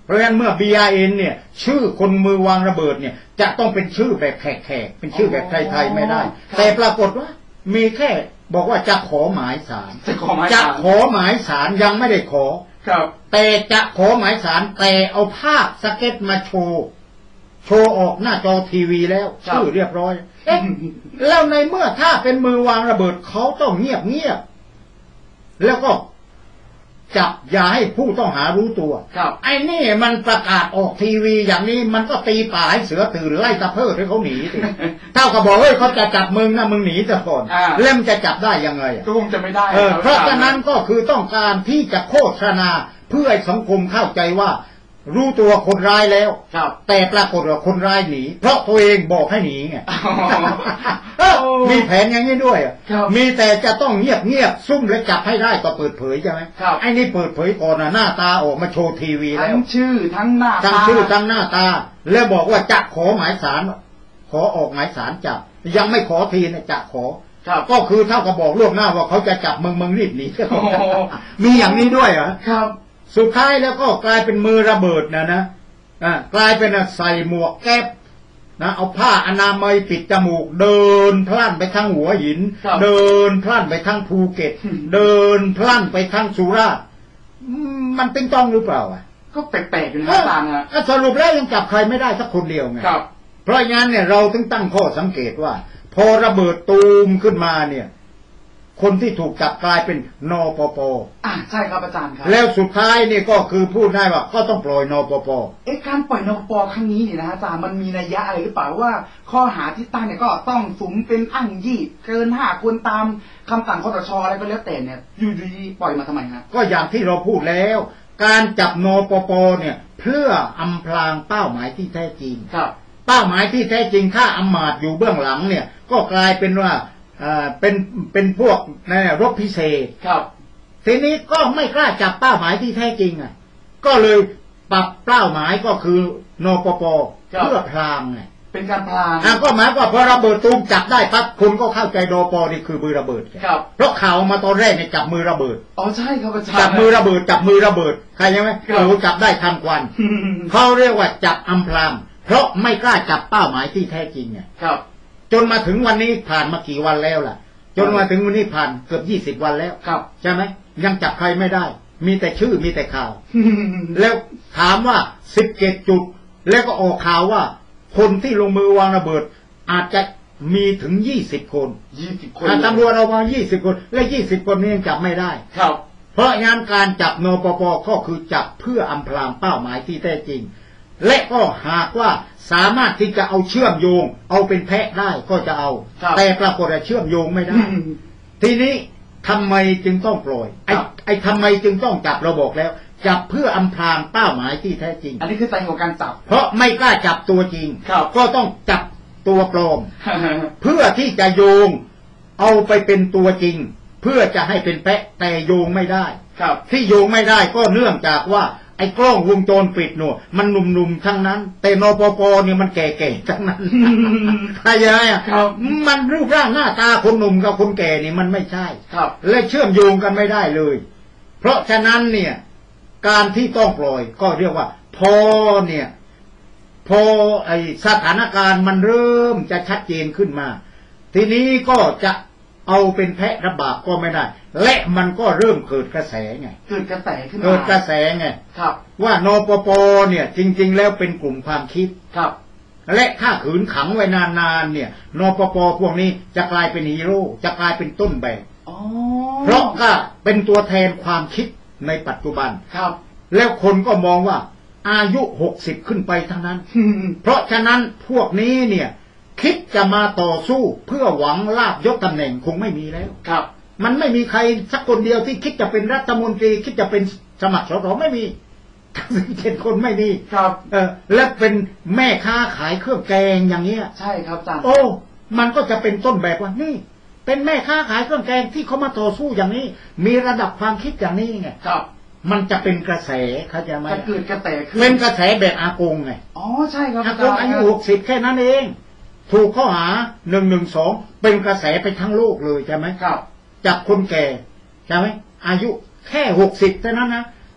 เพราะฉะนั้นเมื่อ บี อาร์ เอ็น เนี่ยชื่อคนมือวางระเบิดเนี่ยจะต้องเป็นชื่อแบบแขกๆเป็นชื่อแบบไทยๆไม่ได้แต่ปรากฏว่ามีแค่บอกว่าจะขอหมายศาลจะขอหมายศาลยังไม่ได้ขอแต่จะขอหมายศาลแต่เอาภาพสเก็ตมาโชว์โชว์ออกหน้าจอทีวีแล้วชื่อเรียบร้อยเอ๊ะแล้วในเมื่อถ้าเป็นมือวางระเบิดเขาต้องเงียบเงียบแล้วก็จับอย่าให้ผู้ต้องหารู้ตัวไอ้นี่มันประกาศออกทีวีอย่างนี้มันก็ตีป่าให้เสือตื่นไล่ตะเพิดให้เขาหนีสิเท่ากับบอกเฮ้ยเขาจะจับมึงนะมึงหนีซะก่อนเล่มจะจับได้ยังไงก็คงจะไม่ได้เพราะฉะนั้นก็คือต้องการที่จะโฆษณาเพื่อให้สังคมเข้าใจว่ารู้ตัวคนร้ายแล้วแต่ปรากฏว่าคนร้ายหนีเพราะตัวเองบอกให้หนีไงมีแผนอย่างนี้ด้วยมีแต่จะต้องเงียบเงียบซุ่มและจับให้ได้ก็เปิดเผยใช่ไหมไอ้นี่เปิดเผยก่อนนะหน้าตาออกมาโชว์ทีวีแล้วทั้งชื่อทั้งหน้าตาทั้งชื่อทั้งหน้าตาแล้วบอกว่าจะขอหมายศาลขอออกหมายศาลจับยังไม่ขอทีเนี่ยจะขอก็คือเท่ากับบอกล่วงหน้าว่าเขาจะจับมึงมึงรีบหนีมีอย่างนี้ด้วยเหรอครับสุดท้ายแล้วก็กลายเป็นมือระเบิดนะนะอ่ากลายเป็นใส่หมวกแก๊ปนะเอาผ้าอนามัยปิดจมูกเดินพล่านไปทางหัวหินเดินพล่านไปทางภูเก็ตเดินพล่านไปทางสุราษฎร์มันเป็นต้องหรือเปล่าอ่ะก็แปลกๆอยู่นะตานะสรุปแล้วยังจับใครไม่ได้สักคนเดียวไงเพราะงั้นเนี่ยเราถึงตั้งข้อสังเกตว่าพอระเบิดตูมขึ้นมาเนี่ยคนที่ถูกจับกลายเป็นนปป. อ่าใช่ครับอาจารย์ครับแล้วสุดท้ายนี่ก็คือพูดได้ว่าก็ต้องปล่อยนปป. เอ๊ะการปล่อยนปป.ครั้งนี้เนี่ยนะอาจารย์มันมีนัยยะอะไรหรือเปล่าว่าข้อหาที่ตั้งเนี่ยก็ต้องสุมเป็นอ้างยี่เกินห้าคนตามคำสั่งคสช.อะไรก็แล้วแต่เนี่ยอยู่ดีๆปล่อยมาทำไมฮะก็อย่างที่เราพูดแล้วการจับนปป.เนี่ยเพื่ออำพรางเป้าหมายที่แท้จริงครับเป้าหมายที่แท้จริงถ้าอำมาตย์อยู่เบื้องหลังเนี่ยก็กลายเป็นว่าอ่าเป็นเป็นพวกนะรบพิเศษครับทีนี้ก็ไม่กล้าจับเป้าหมายที่แท้จริงอ่ะก็เลยปรับเป้าหมายก็คือนปป.เพื่อพรางไงเป็นการพรางอ่าก็หมายว่าพอระเบิดตูมจับได้ปั๊บคุณก็เข้าใจนปป.นี่คือมือระเบิดครับเพราะข่าวมาตอนแรกเนี่ยจับมือระเบิดอ๋อใช่ครับอาจารย์จับมือระเบิดจับมือระเบิดใครใช่ไหมเราจับได้ทันควันเขาเรียกว่าจับอำพรางเพราะไม่กล้าจับเป้าหมายที่แท้จริงไงครับจนมาถึงวันนี้ผ่านมากี่วันแล้วล่ะจนมาถึงวันนี้ผ่านเกือบยี่สิบวันแล้วครับใช่ไหมยังจับใครไม่ได้มีแต่ชื่อมีแต่ข่าว แล้วถามว่าสิบเจ็ดจุดแล้วก็ออกข่าวว่าคนที่ลงมือวางระเบิดอาจจะมีถึงยี่สิบคนยี่สิบคนตำรวจเรามายี่สิบคนและยี่สิบคนนี้ยังจับไม่ได้ครับเพราะงานการจับนปป.ก็คือจับเพื่ออำพรางเป้าหมายที่แท้จริงและก็หากว่าสามารถที่จะเอาเชื่อมโยงเอาเป็นแพะได้ก็จะเอาแต่ปรากฏว่าเชื่อมโยงไม่ได้ทีนี้ทำไมจึงต้องปล่อยไอ้ไอ้ทำไมจึงต้องจับเราบอกแล้วจับเพื่ออำพรางเป้าหมายที่แท้จริงอันนี้คือสาเหตุของการจับเพราะไม่กล้าจับตัวจริงก็ต้องจับตัวปลอม เพื่อที่จะโยงเอาไปเป็นตัวจริงเพื่อจะให้เป็นแพะแต่โยงไม่ได้ที่โยงไม่ได้ก็เนื่องจากว่าไอ้กล้องวงจรปิดหนูมันหนุ่มๆทั้งนั้นแต่นปป.เนี่ยมันแก่ๆทั้งนั้นใช่ไหมอ่ะมันรูปร่างหน้าตาคนหนุ่มกับคนแก่นี่มันไม่ใช่และเชื่อมโยงกันไม่ได้เลยเพราะฉะนั้นเนี่ยการที่ต้องปล่อยก็เรียกว่าพอเนี่ยพอไอ้สถานการณ์มันเริ่มจะชัดเจนขึ้นมาทีนี้ก็จะเอาเป็นแพะระบาดก็ไม่ได้และมันก็เริ่มเกิดกระแสไงเกิดกระแสขึ้นมาเกิดกระแสไงครับว่านปป.เนี่ยจริงๆแล้วเป็นกลุ่มความคิดครับและถ้าขืนขังไว้นานๆเนี่ยนปป.พวกนี้จะกลายเป็นฮีโร่จะกลายเป็นต้นแบบเพราะก็เป็นตัวแทนความคิดในปัจจุบันครับแล้วคนก็มองว่าอายุหกสิบขึ้นไปทั้งนั้น เพราะฉะนั้นพวกนี้เนี่ยคิดจะมาต่อสู้เพื่อหวังลาภยศตำแหน่งคงไม่มีแล้วครับมันไม่มีใครสักคนเดียวที่คิดจะเป็นรัฐมนตรีคิดจะเป็นสมัครสสไม่มีเจ็ดคนไม่มีครับเออและเป็นแม่ค้าขายเครื่องแกงอย่างเงี้ยใช่ครับอาจารย์โอ้มันก็จะเป็นต้นแบบว่านี่เป็นแม่ค้าขายเครื่องแกงที่เขามาต่อสู้อย่างนี้มีระดับความคิดอย่างนี้ไงครับมันจะเป็นกระแสเขาจะไม่จะเกิดกระแสขึ้นเป็นกระแสแบบอากงไงอ๋อใช่ครับอากงอายุหกสิบแค่นั้นเองถูกข้อหาหนึ่งหนึ่งสองเป็นกระแสไปทั้งโลกเลยใช่ไหมครับจับคนแก่ใช่ไหมอายุแค่หกสิบเท่านั้นนะ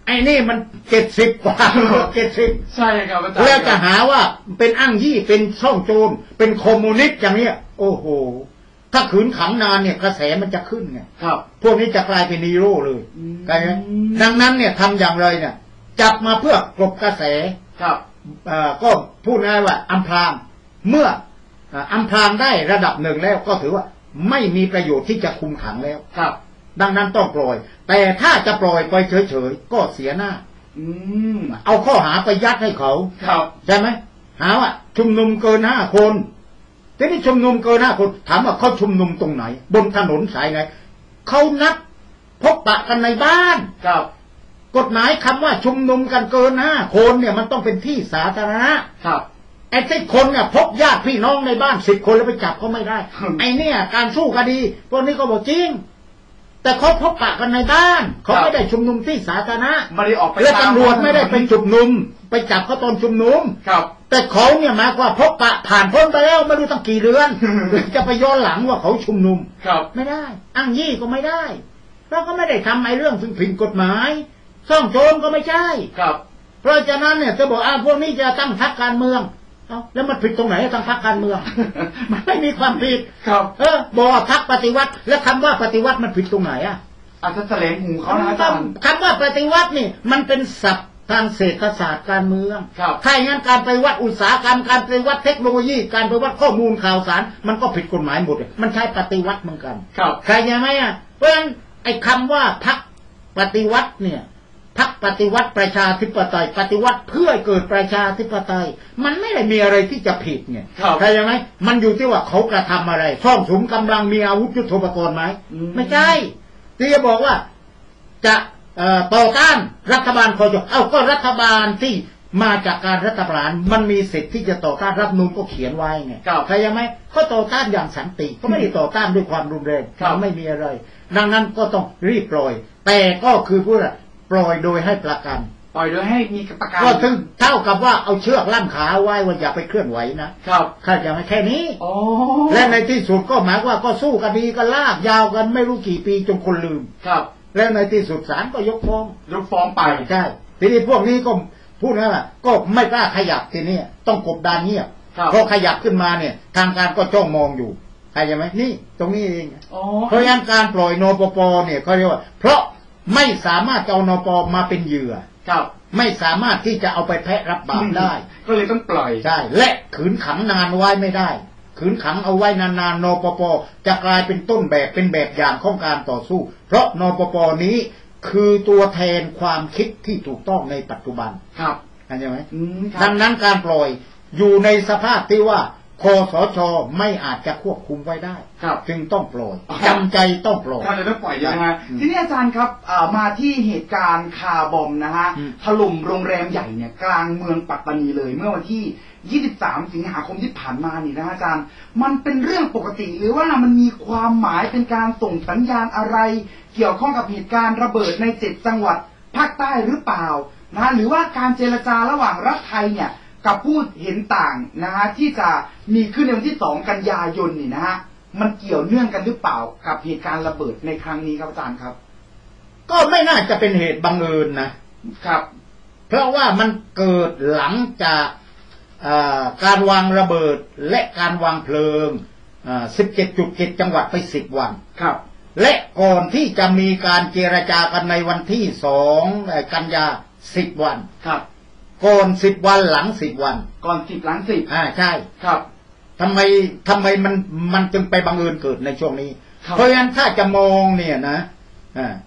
ไอ้นี่มันเจ็ดสิบกว่าเจ็ดสิบใช่ครับอาจารย์แล้วจะหาว่าเป็นอ้างยี่เป็นช่องโจรเป็นคอมมิวนิสต์อย่างเนี้ยโอ้โหถ้าขืนขังนานเนี่ยกระแสมันจะขึ้นไงครับพวกนี้จะกลายเป็นฮีโร่เลยกลายดังนั้นเนี่ยทำอย่างไรเนี่ยจับมาเพื่อกลบกระแสครับอ่าก็พูดง่ายว่าอำพรางเมื่ออำพรางได้ระดับหนึ่งแล้วก็ถือว่าไม่มีประโยชน์ที่จะคุมขังแล้วครับดังนั้นต้องปล่อยแต่ถ้าจะปล่อยไปเฉยๆก็เสียหน้าอืมเอาข้อหาไปยัดให้เขาครับใช่ไหมหาว่าชุมนุมเกินห้าคนทีนี้ชุมนุมเกินห้าคนถามว่าเขาชุมนุมตรงไหนบนถนนสายไหนเขานัดพบปะกันในบ้านครับกฎหมายคำว่าชุมนุมกันเกินห้าคนเนี่ยมันต้องเป็นที่สาธารณะครับไอ้ที่คนเนี่ยพบญาติพี่น้องในบ้านสิบคนแล้วไปจับเขาไม่ได้ไอ้เนี่ยการสู้คดีพวกนี้ก็บอกจริงแต่เขาพบปะกันในบ้านเขาไม่ได้ชุมนุมที่สาธารณะไม่ได้ออกไปและตำรวจไม่ได้ไปชุมนุมไปจับเขาตอนชุมนุมครับแต่เขาเนี่ยหมายความพบปะผ่านพ้นไปแล้วไม่รู้ตั้งกี่เดือนจะไปย้อนหลังว่าเขาชุมนุมครับไม่ได้อ้างยี่ก็ไม่ได้เราก็ไม่ได้ทำไอ้เรื่องซึ่งผิดกฎหมายซ่องโจรก็ไม่ใช่ครับเพราะฉะนั้นเนี่ยจะบอกอ้าวพวกนี้จะตั้งพรรคการเมืองเอ้าแล้วมันผิดตรงไหนตั้งพรรคการเมืองมันไม่มีความผิดครับเออบอกพรรคปฏิวัติแล้วคำว่าปฏิวัติมันผิดตรงไหนอ่ะอาจจะแสลงหูเขานะอาจารย์คำว่าปฏิวัตินี่มันเป็นศัพท์ทางเศรษฐศาสตร์การเมืองถ้าอย่างนั้นการไปวัดอุตสาหกรรมการไปวัดเทคโนโลยีการไปวัดข้อมูลข่าวสารมันก็ผิดกฎหมายหมดมันใช้ปฏิวัติเหมือนกันใครยังไงอ่ะเพราะฉะนั้นไอ้คำว่าพรรคปฏิวัติเนี่ยพรรคปฏิวัติประชาธิปไตยปฏิวัติเพื่อเกิดประชาธิปไตยมันไม่ได้มีอะไรที่จะผิดไงใช่ไหมมันอยู่ที่ว่าเขากระทำอะไรซ่องสุมกำลังมีอาวุธยุทโธปกรณ์ไหมไม่ใช่ที่จะบอกว่าจะต่อต้านรัฐบาลคอยเอ้าก็รัฐบาลที่มาจากการรัฐประหารมันมีสิทธิ์ที่จะต่อต้านรัฐธรรมนูญก็เขียนไว้ไงใช่ไหมก็ต่อต้านอย่างสันติก็ไม่ได้ต่อต้านด้วยความรุนแรงไม่มีอะไรดังนั้นก็ต้องรีบปล่อยแต่ก็คือพูดปล่อยโดยให้ประกันปล่อยโดยให้มีประกันก็ถึงเท่ากับว่าเอาเชือกล่ำขาไว้ว่าอย่าไปเคลื่อนไหวนะครับข้าจะไม่แค่นี้และในที่สุดก็หมายว่าก็สู้กันดีก็ลากยาวกันไม่รู้กี่ปีจนคนลืมครับแล้วในที่สุดศาลก็ยกฟ้องยกฟ้องไปใช่ทีนี้พวกนี้ก็พูดนะว่าก็ไม่กล้าขยับทีนี้ต้องกบดานเงียบเพราะขยับขึ้นมาเนี่ยทางการก็จ้องมองอยู่ใช่ไหมนี่ตรงนี้เองเพราะงั้นการปล่อยนปปเนี่ยเขาเรียกว่าเพราะไม่สามารถเอานปปมาเป็นเหยื่อครับไม่สามารถที่จะเอาไปแพะรับบาปได้ก็เลยต้องปล่อยใช่และขืนขังนานไว้ไม่ได้ขืนขังเอาไว้นานๆนปปจะกลายเป็นต้นแบบเป็นแบบอย่างของการต่อสู้เพราะนปปนี้คือตัวแทนความคิดที่ถูกต้องในปัจจุบันครับเข้าใจไหมดังนั้นการปล่อยอยู่ในสภาพที่ว่าคสช.ไม่อาจจะควบคุมไว้ได้จึงต้องปล่อยจำใจต้องปล่อยก็เลยต้องปล่อยยังไงทีนี้อาจารย์ครับมาที่เหตุการณ์คาร์บอมนะฮะถล่มโรงแรมใหญ่เนี่ยกลางเมืองปัตตานีเลยเมื่อวันที่ยี่สิบสามสิงหาคมที่ผ่านมานี่นะอาจารย์มันเป็นเรื่องปกติหรือว่ามันมีความหมายเป็นการส่งสัญญาณอะไรเกี่ยวข้องกับเหตุการณ์ระเบิดในเจ็ดจังหวัดภาคใต้หรือเปล่านะหรือว่าการเจรจาระหว่างรัฐไทยเนี่ยกับผู้เห็นต่างนะฮะที่จะมีขึ้นในวันที่สองกันยายนนี่นะฮะมันเกี่ยวเนื่องกันหรือเปล่ากับเหตุการณ์ระเบิดในครั้งนี้ครับอาจารย์ครับก็ไม่น่าจะเป็นเหตุบังเอิญนะครับเพราะว่ามันเกิดหลังจากการวางระเบิดและการวางเพลิง สิบเจ็ดจุดเจ็ด จังหวัดไปสิบวันครับและก่อนที่จะมีการเจรจากันในวันที่สองกันยาสิบวันครับก่อนสิบวันหลังสิบวันก่อนสิบหลังสิบอ่าใช่ครับทำไมทำไมมันมันจึงไปบังเอิญเกิดในช่วงนี้เพราะฉะนั้นถ้าจะมองเนี่ยนะอ่า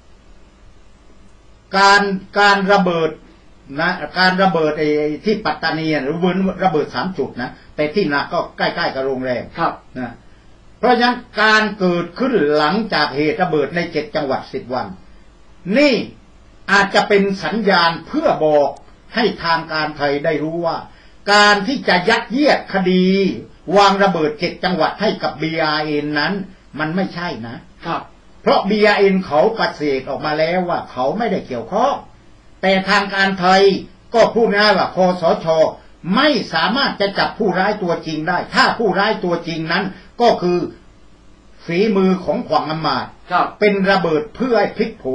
การการระเบิดนะการระเบิดไอ้ที่ปัตตานีหรือระเบิดสามจุดนะแต่ที่หนักก็ใกล้ๆกับโรงแรมครับนะเพราะฉะนั้นการเกิดขึ้นหลังจากเหตุระเบิดในเจ็ดจังหวัดสิบวันนี่อาจจะเป็นสัญญาณเพื่อบอกให้ทางการไทยได้รู้ว่าการที่จะยัดเยียดคดีวางระเบิดเจ็ดจังหวัดให้กับ บี อาร์ เอ็น นั้นมันไม่ใช่นะครับเพราะ บี อาร์ เอ็น เขาปฏิเสธออกมาแล้วว่าเขาไม่ได้เกี่ยวข้องแต่ทางการไทยก็พูดง่ายว่าคสช.ไม่สามารถจะจับผู้ร้ายตัวจริงได้ถ้าผู้ร้ายตัวจริงนั้นก็คือฝีมือของขวางอำมาตย์เป็นระเบิดเพื่อให้พลิกโผ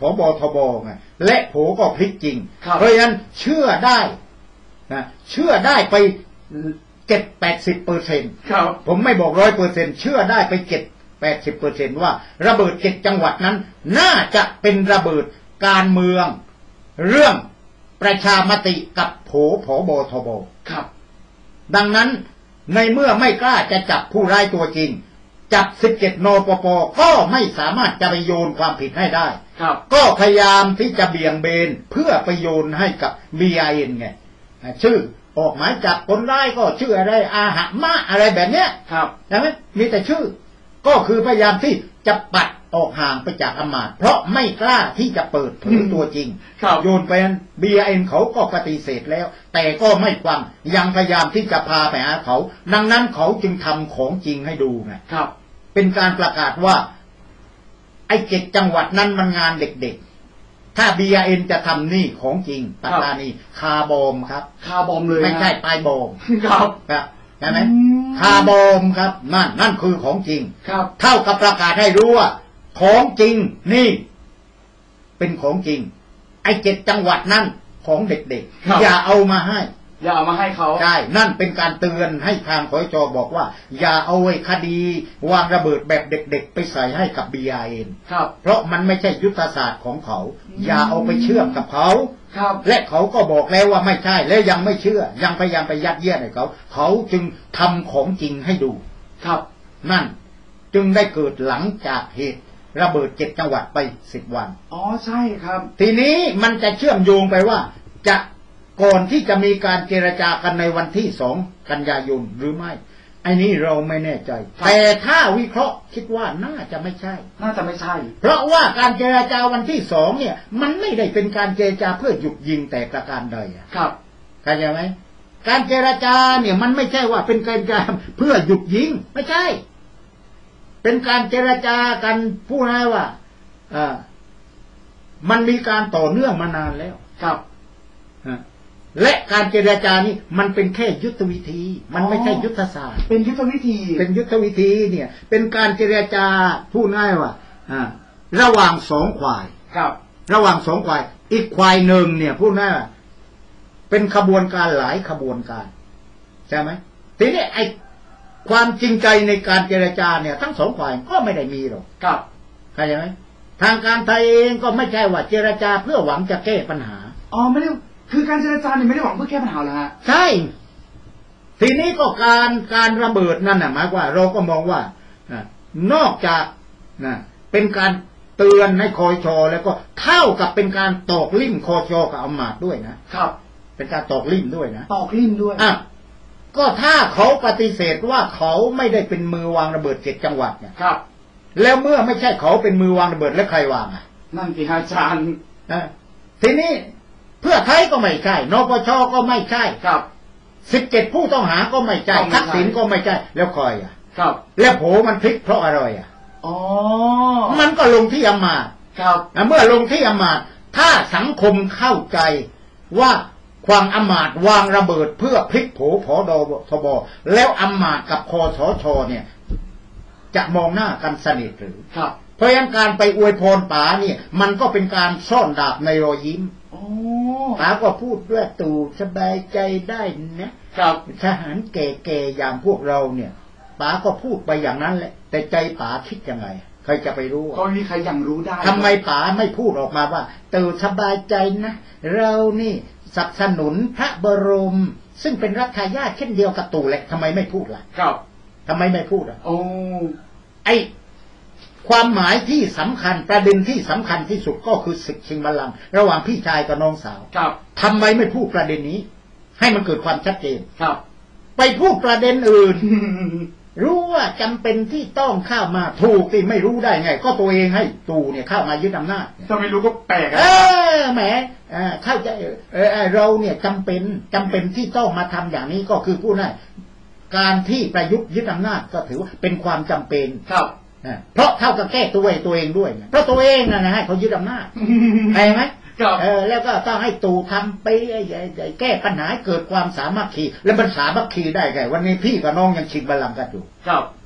ผบทบไงและโผก็พลิกจริงเพราะฉะนั้นเชื่อได้นะเชื่อได้ไปเจ็ดแปดสิบเปอร์เซ็นต์ผมไม่บอกร้อยเปอร์เซ็นต์เชื่อได้ไปเจ็ดแปดสิบเปอร์เซ็นต์ว่าระเบิดเจ็ดจังหวัดนั้นน่าจะเป็นระเบิดการเมืองเรื่องประชามติกับโผผบทบครับดังนั้นในเมื่อไม่กล้าจะจับผู้ร้ายตัวจริงจับสิบเจ็ดนปปก็ไม่สามารถจะไปโยนความผิดให้ได้ครับก็พยายามที่จะเบี่ยงเบนเพื่อไปโยนให้กับ บี ไอ เอ็น ไงชื่อออกหมายจับคนร้ายก็ชื่ออะไรอาหะมะอะไรแบบเนี้ยครับใช่ไหมมีแต่ชื่อก็คือพยายามที่จะปัดออกห่างไปจากอำมาตย์เพราะไม่กล้าที่จะเปิดเผยตัวจริงโยนไปนั้น บี ไอ เอ็น เขาก็ปฏิเสธแล้วแต่ก็ไม่ฟังยังพยายามที่จะพาไปหาเขาดังนั้นเขาจึงทำของจริงให้ดูไงครับเป็นการประกาศว่าไอ้เจ็ดจังหวัดนั้นมันงานเด็กๆถ้า บี ไอ เอ็น จะทำนี่ของจริงปัตตานีคาร์บอมครับคาร์บอมเลยไม่ใช่ปลายบอมครับครับใช่ไหมคาร์บอมครับนั่นนั่นคือของจริงครับเท่ากับประกาศให้รู้ว่าของจริงนี่เป็นของจริงไอ้เจ็ดจังหวัดนั่นของเด็กๆอย่าเอามาให้อย่าเอามาให้เขาใช่นั่นเป็นการเตือนให้ทางคอยจอบอกว่าอย่าเอาไอ้คดีวางระเบิดแบบเด็กๆไปใส่ให้กับ บี ไอ เอ็น ครับเพราะมันไม่ใช่ยุทธศาสตร์ของเขาอย่าเอาไปเชื่อมกับเขาครับและเขาก็บอกแล้วว่าไม่ใช่แล้วยังไม่เชื่อยังพยายามไปยัดเยียดให้เขาเขาจึงทำของจริงให้ดูครับนั่นจึงได้เกิดหลังจากเหตุระเบิดเจ็ดจังหวัดไปสิบวันอ๋อใช่ครับทีนี้มันจะเชื่อมโยงไปว่าจะก่อนที่จะมีการเจรจากันในวันที่สองกันยายนหรือไม่ไอ้นี้เราไม่แน่ใจแต่ถ้าวิเคราะห์คิดว่าน่าจะไม่ใช่น่าจะไม่ใช่เพราะว่าการเจรจาวันที่สองเนี่ยมันไม่ได้เป็นการเจรจาเพื่อหยุดยิงแต่ประการใดครับเข้าใจไหมการเจรจาเนี่ยมันไม่ใช่ว่าเป็นการเจรจาเพื่อหยุดยิงไม่ใช่เป็นการเจรจากันพูดง่ายว่าอ่ามันมีการต่อเนื่องมานานแล้วครับและการเจรจานี้มันเป็นแค่ยุทธวิธีมันไม่ใช่ยุทธศาสตร์เป็นยุทธวิธีเป็นยุทธวิธีเนี่ยเป็นการเจรจาพูดง่ายว่าอ่าระหว่างสองฝ่ายครับระหว่างสองฝ่ายอีกฝ่ายหนึ่งเนี่ยพูดง่ายว่าเป็นขบวนการหลายขบวนการใช่ไหมทีนี้ไอความจริงใจในการเจรจาเนี่ยทั้งสองฝ่ายก็ไม่ได้มีหรอกครับเข้าใจไหมทางการไทยเองก็ไม่ใช่ว่าเจรจาเพื่อหวังจะแก้ปัญหาอ๋อไม่ได้คือการเจรจาเนี่ยไม่ได้หวังเพื่อแก้ปัญหาหรอฮะใช่ทีนี้ก็การการระเบิดนั่นน่ะหมายว่าเราก็มองว่านอกจากนะเป็นการเตือนให้คอยชอแล้วก็เท่ากับเป็นการตอกลิ่มคอชอกับอำมาตย์ด้วยนะครับเป็นการตอกลิ่มด้วยนะตอกลิ่มด้วยอ่ะก็ถ้าเขาปฏิเสธว่าเขาไม่ได้เป็นมือวางระเบิดเจ็ดจังหวัดเนี่ยครับแล้วเมื่อไม่ใช่เขาเป็นมือวางระเบิดแล้วใครวางอ่ะนั่นสิอาจารย์นะทีนี้เพื่อไทยก็ไม่ใช่นปชก็ไม่ใช่ครับสิบเจ็ดผู้ต้องหาก็ไม่ใช่ทักษิณก็ไม่ใช่แล้วคอยอ่ะครับแล้วโผมันพลิกเพราะอะไรอ่ะอ๋อมันก็ลงที่อำมาตย์ครับเมื่อลงที่อำมาตย์ถ้าสังคมเข้าใจว่าความอำมาตย์วางระเบิดเพื่อพลิกโผผดทบแล้วอำมาตย์กับคสชเนี่ยจะมองหน้ากันสนิทหรือครับเพราะฉะนั้นการไปอวยพรป๋าเนี่ยมันก็เป็นการซ่อนดาบในรอยยิ้มป๋าก็พูดด้วยตู่สบายใจได้นะครับทหารแก่ๆอย่างพวกเราเนี่ยป๋าก็พูดไปอย่างนั้นแหละแต่ใจป๋าคิดยังไงใครจะไปรู้ก็มีใครยังรู้ได้ทำไมป๋าไม่พูดออกมาว่าตู่สบายใจนะเรานี่สนับสนุนพระบรมซึ่งเป็นรัชทายาทเช่นเดียวกับตู่แหละทำไมไม่พูดล่ะครับทำไมไม่พูดอ่ะโอ้ไอความหมายที่สำคัญประเด็นที่สำคัญที่สุดก็คือศึกชิงบัลลังก์ระหว่างพี่ชายกับน้องสาวครับทำไมไม่พูดประเด็นนี้ให้มันเกิดความชัดเจนครับไปพูดประเด็นอื่น รู้ว่าจำเป็นที่ต้องเข้ามาถูกที่ไม่รู้ได้ไงก็ตัวเองให้ตู่เนี่ยเข้ามายึดอำนาจถ้าไม่รู้ก็แปลกเออแหมเข้าใจเออเราเนี่ยจำเป็นจำเป็นที่ต้องมาทำอย่างนี้ก็คือพูดง่ายการที่ประยุทธ์ยึดอำนาจก็ถือว่าเป็นความจำเป็นครับเพราะเท่ากับแก้ตัวเองตัวเองด้วยเพราะตัวเองนะให้เขายึดอำนาจใช่ไหมเออแล้วก็ต้องให้ตู่ทำไปแก้ปัญหาเกิดความสามัคคีแล้วมันสามัคคีได้ไงวันนี้พี่กับน้องยังชิงบัลลังก์กันอยู่ครับ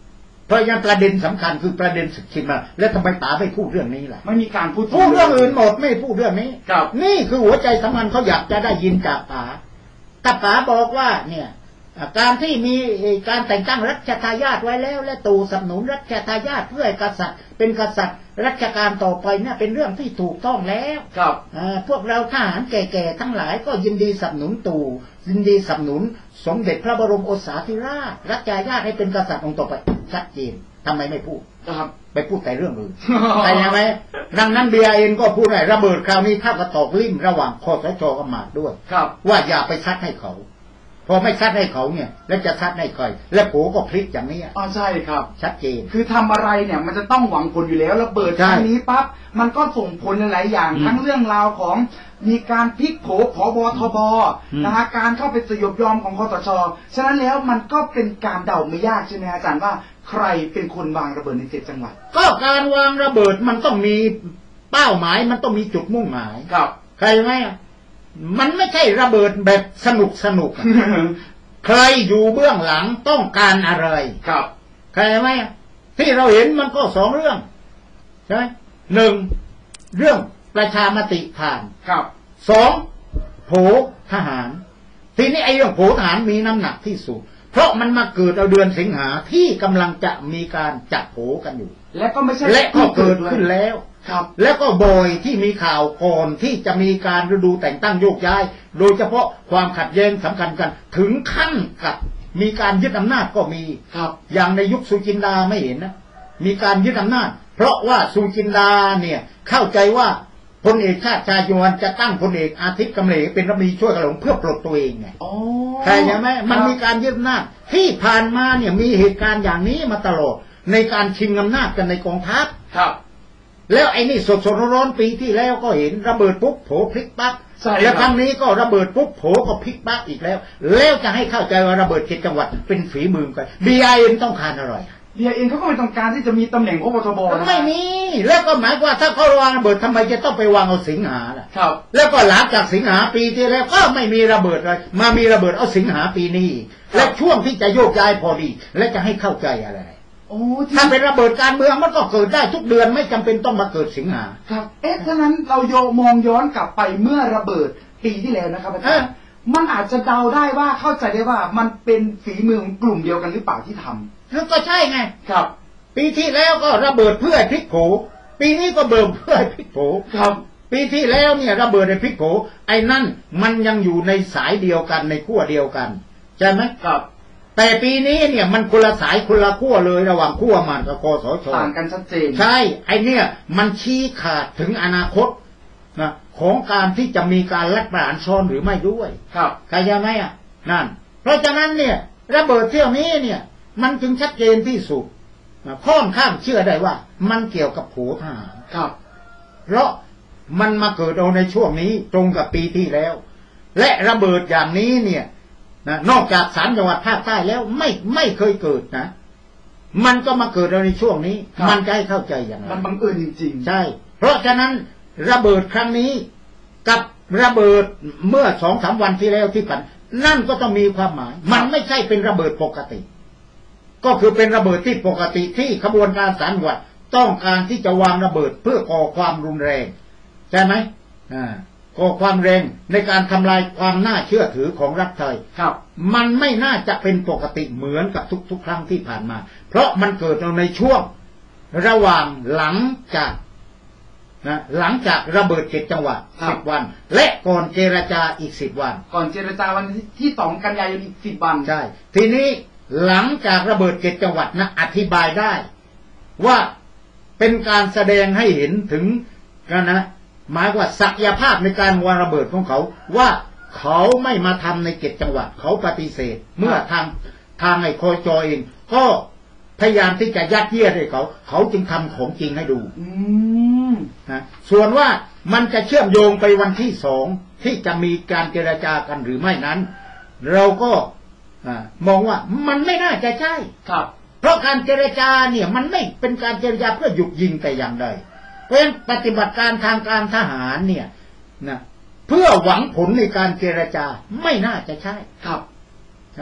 เพราะยังประเด็นสำคัญคือประเด็นศึกชิงมาแล้วทำไมป๋าไม่พูดเรื่องนี้ล่ะไม่มีการพูดพูดเรื่องอื่นหมดไม่พูดเรื่องนี้ครับนี่คือหัวใจสำคัญเขาอยากจะได้ยินจากป๋าถ้าป๋าบอกว่าเนี่ยการที่มีการแต่งตั้งรัชทายาทไว้แล้วและตู่สนับสนุนรัชทายาทเพื่อให้กษัตริย์เป็นกษัตริย์รัชกาลต่อไปเนี่ยเป็นเรื่องที่ถูกต้องแล้วครับพวกเราทหารแก่ๆทั้งหลายก็ยินดีสนับสนุนตู่ยินดีสนับสนุนสมเด็จพระบรมโอษาธิราชรัชทายาทให้เป็นกษัตริย์องค์ต่อไปชัดเจนทำไมไม่พูดครับไปพูดแต่เรื่องอื่นแต่ยังไงดังนั้นเบียร์เองก็พูดไระเบิดคราวนี้ถ้ากระตอกลิ่มระหว่างคสชกับมาดด้วยว่าอย่าไปชัดให้เขาพอไม่ชัดให้เขาเนี่ยแล้วจะชัดให้ใครและโผก็พลิกอย่างนี้อ๋อใช่ครับชัดเจนคือทำอะไรเนี่ยมันจะต้องหวังผลอยู่แล้วระเบิดครั้งนี้ปั๊บมันก็ส่งผลหลายอย่างทั้งเรื่องราวของมีการพลิกโผผบทบนะฮะการเข้าไปสยบยอมของคสชฉะนั้นแล้วมันก็เป็นการเดาไม่ยากใช่ไหมอาจารย์ว่าใครเป็นคนวางระเบิดในเจ็ดจังหวัดก็การวางระเบิดมันต้องมีเป้าหมายมันต้องมีจุดมุ่งหมายครับใครไหมมันไม่ใช่ระเบิดแบบสนุกสนุก ใครอยู่เบื้องหลังต้องการอะไรครับใครไหมที่เราเห็นมันก็สองเรื่องใช่ไหมหนึ่งเรื่องประชามติผ่านครับสองโผทหารทีนี้ไอ้เรื่องโผทหารมีน้ำหนักที่สุดเพราะมันมาเกิดเอาเดือนสิงหาที่กำลังจะมีการจัดโผกันอยู่และก็ไม่ใช่และก็เกิดขึ้นแล้วครับแล้วก็บ่อยที่มีข่าวก่อนที่จะมีการฤดูแต่งตั้งโยกย้ายโดยเฉพาะความขัดแย้งสำคัญกันถึงขั้นกับมีการยึดอำนาจก็มีครับอย่างในยุคสุจินดาไม่เห็นนะมีการยึดอำนาจเพราะว่าสุจินดาเนี่ยเข้าใจว่าพลเอกชาติชายชวนจะตั้งพลเอกอาทิตย์กำเนิดเป็นรัฐมนตรีช่วยกระหลงเพื่อปลดตัวเองไงอ๋อใช่ไหมมันมีการยึดอำนาจที่ผ่านมาเนี่ยมีเหตุการณ์อย่างนี้มาตลอดในการชิงอำนาจกันในกองทัพครับแล้วไอ้นี่สดสดร้อนปีที่แล้วก็เห็นระเบิดปุ๊บโผพลิกปั๊บแล้วครั้งนี้ก็ระเบิดปุ๊บโผก็พลิกปั๊บอีกแล้วแล้วจะให้เข้าใจว่าระเบิดเจ็ดจังหวัดเป็นฝีมือกันบีไอเอ็นต้องการอะไรบีไอเอ็นเขาก็ไม่ต้องการที่จะมีตำแหน่งพบทบนะไม่มีแล้วก็หมายว่าถ้าเขาวางระเบิดทำไมจะต้องไปวางเอาสิงหาล่ะครับแล้วก็หลังจากสิงหาปีที่แล้วก็ไม่มีระเบิดเลยมามีระเบิดเอาสิงหาปีนี้และช่วงที่จะโยกย้ายพอดีและจะให้เข้าใจอะไรถ้าเป็นระเบิดการเมืองมันก็เกิดได้ทุกเดือนไม่จำเป็นต้องมาเกิดสิงหาครับเอ๊ะฉะนั้นเราโยมองย้อนกลับไปเมื่อระเบิดปีที่แล้วนะครับอาจารย์มันอาจจะเดาได้ว่าเข้าใจได้ว่ามันเป็นฝีมือของกลุ่มเดียวกันหรือเปล่าที่ทำแล้วก็ใช่ไงครับปีที่แล้วก็ระเบิดเพื่อพลิกโผปีนี้ก็เบิกเพื่อพลิกโผครับปีที่แล้วเนี่ยระเบิดในพลิกโผไอ้นั่นมันยังอยู่ในสายเดียวกันในขั้วเดียวกันใช่ไหมครับแต่ปีนี้เนี่ยมันคนละสายคนละขั้วเลยระหว่างขั้วมันกับคสชต่างกันชัดเจนใช่ไอเนี่ยมันชี้ขาดถึงอนาคตนะของการที่จะมีการรัฐประหารซ้อนหรือไม่ด้วยครับเข้าใจไหมอ่ะนั่นเพราะฉะนั้นเนี่ยระเบิดเที่ยวนี้เนี่ยมันจึงชัดเจนที่สุดนะค่อนข้างเชื่อได้ว่ามันเกี่ยวกับโผทหารครับเพราะมันมาเกิดเอาในช่วงนี้ตรงกับปีที่แล้วและระเบิดอย่างนี้เนี่ยนะนอกจากสามจังหวัดภาคใต้แล้วไม่ไม่เคยเกิดนะมันก็มาเกิดในช่วงนี้มันจะให้เข้าใจอย่างไรมันบังเอิญจริงๆใช่เพราะฉะนั้นระเบิดครั้งนี้กับระเบิดเมื่อสองสามวันที่แล้วที่ผ่านนั่นก็ต้องมีความหมายมันไม่ใช่เป็นระเบิดปกติก็คือเป็นระเบิดที่ปกติที่ขบวนการสามจังหวัดต้องการที่จะวางระเบิดเพื่อก่อความรุนแรงใช่ไหมอ่าก่อความแรงในการทำลายความน่าเชื่อถือของรัฐไทยครับมันไม่น่าจะเป็นปกติเหมือนกับทุกๆครั้งที่ผ่านมาเพราะมันเกิดในช่วงระหว่างหลังจากนะหลังจากระเบิดเจ็ดจังหวัดสิบวันและก่อนเจรจาอีกสิบวันก่อนเจรจาวันที่สองกันยายนอีกสิบวันใช่ทีนี้หลังจากระเบิดเจ็ดจังหวัดนะอธิบายได้ว่าเป็นการแสดงให้เห็นถึงกันนะหมายว่าศักยภาพในการวางระเบิดของเขาว่าเขาไม่มาทำในเจ็ดจังหวัดเขาปฏิเสธเมื่อทางทางไอ้คอยจอยเองก็พยายามที่จะยัดเยียดให้เขาเขาจึงทำของจริงให้ดูนะส่วนว่ามันจะเชื่อมโยงไปวันที่สองที่จะมีการเจรจากันหรือไม่นั้นเราก็มองว่ามันไม่น่าจะใช่ครับเพราะการเจรจาเนี่ยมันไม่เป็นการเจรจาเพื่อหยุดยิงแต่อย่างใดเพราะฉะนั้นปฏิบัติการทางการทหารเนี่ยนะเพื่อหวังผลในการเจรจาไม่น่าจะใช่ครับนะ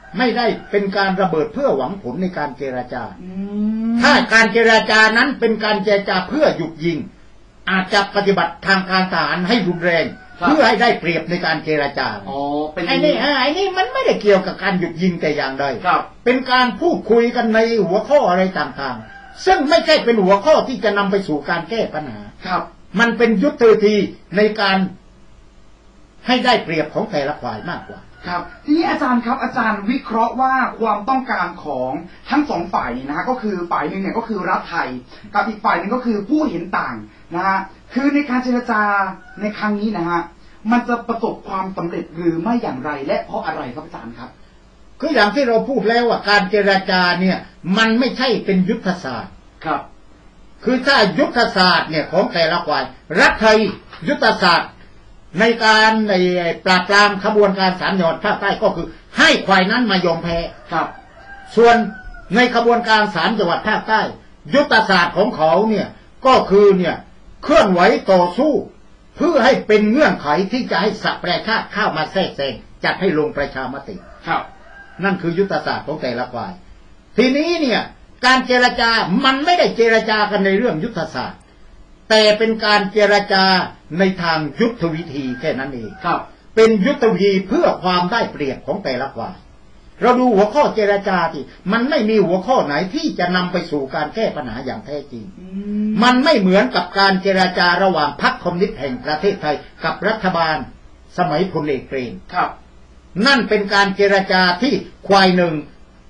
ไม่ได้เป็นการระเบิดเพื่อหวังผลในการเจรจาถ้าการเจรจานั้นเป็นการเจรจาเพื่อหยุดยิงอาจจะปฏิบัติทางการทหารให้รุนแรงเพื่อให้ได้เปรียบในการเจรจาอ๋อเป็นไอ้นี่ไอ้นี่มันไม่ได้เกี่ยวกับการหยุดยิงแต่อย่างใดเป็นการพูดคุยกันในหัวข้ออะไรต่างๆซึ่งไม่ใช่เป็นหัวข้อที่จะนำไปสู่การแก้ปัญหาครับมันเป็นยุทธวิธีในการให้ได้เปรียบของแต่ละฝ่ายมากกว่าครับทีนี้อาจารย์ครับอาจารย์วิเคราะห์ว่าความต้องการของทั้งสองฝ่ายนะฮะก็คือฝ่ายหนึ่งเนี่ยก็คือรัฐไทยกับอีกฝ่ายหนึ่งก็คือผู้เห็นต่างนะฮะคือในการเจรจาในครั้งนี้นะฮะมันจะประสบความสำเร็จหรือไม่อย่างไรและเพราะอะไรครับอาจารย์ครับคืออย่างที่เราพูดแล้วว่าการเจรจาเนี่ยมันไม่ใช่เป็นยุทธศาสตร์ครับคือถ้ายุทธศาสตร์เนี่ยของแต่ละฝ่ายรัฐไทยยุทธศาสตร์ในการในปราบปรามขบวนการสามจังหวัดภาคใต้ก็คือให้ฝ่ายนั้นมายอมแพ้ครับส่วนในขบวนการสามจังหวัดภาคใต้ยุทธศาสตร์ของเขาเนี่ยก็คือเนี่ยเคลื่อนไหวต่อสู้เพื่อให้เป็นเงื่อนไขที่จะให้สัปประชาติเข้ามาแทรกแซงจัดให้ลงประชามติครับนั่นคือยุทธศาสตร์ของแต่ละฝ่ายทีนี้เนี่ยการเจรจามันไม่ได้เจรจากันในเรื่องยุทธศาสตร์แต่เป็นการเจรจาในทางยุทธวิธีแค่นั้นเองครับเป็นยุทธวิธีเพื่อความได้เปรียบของแต่ละฝ่ายเราดูหัวข้อเจรจาที่มันไม่มีหัวข้อไหนที่จะนำไปสู่การแก้ปัญหาอย่างแท้จริงมันไม่เหมือนกับการเจรจาระหว่างพรรคคอมมิวนิสต์แห่งประเทศไทยกับรัฐบาลสมัยพลเอกเปรมครับนั่นเป็นการเจรจาที่ฝ่ายหนึ่ง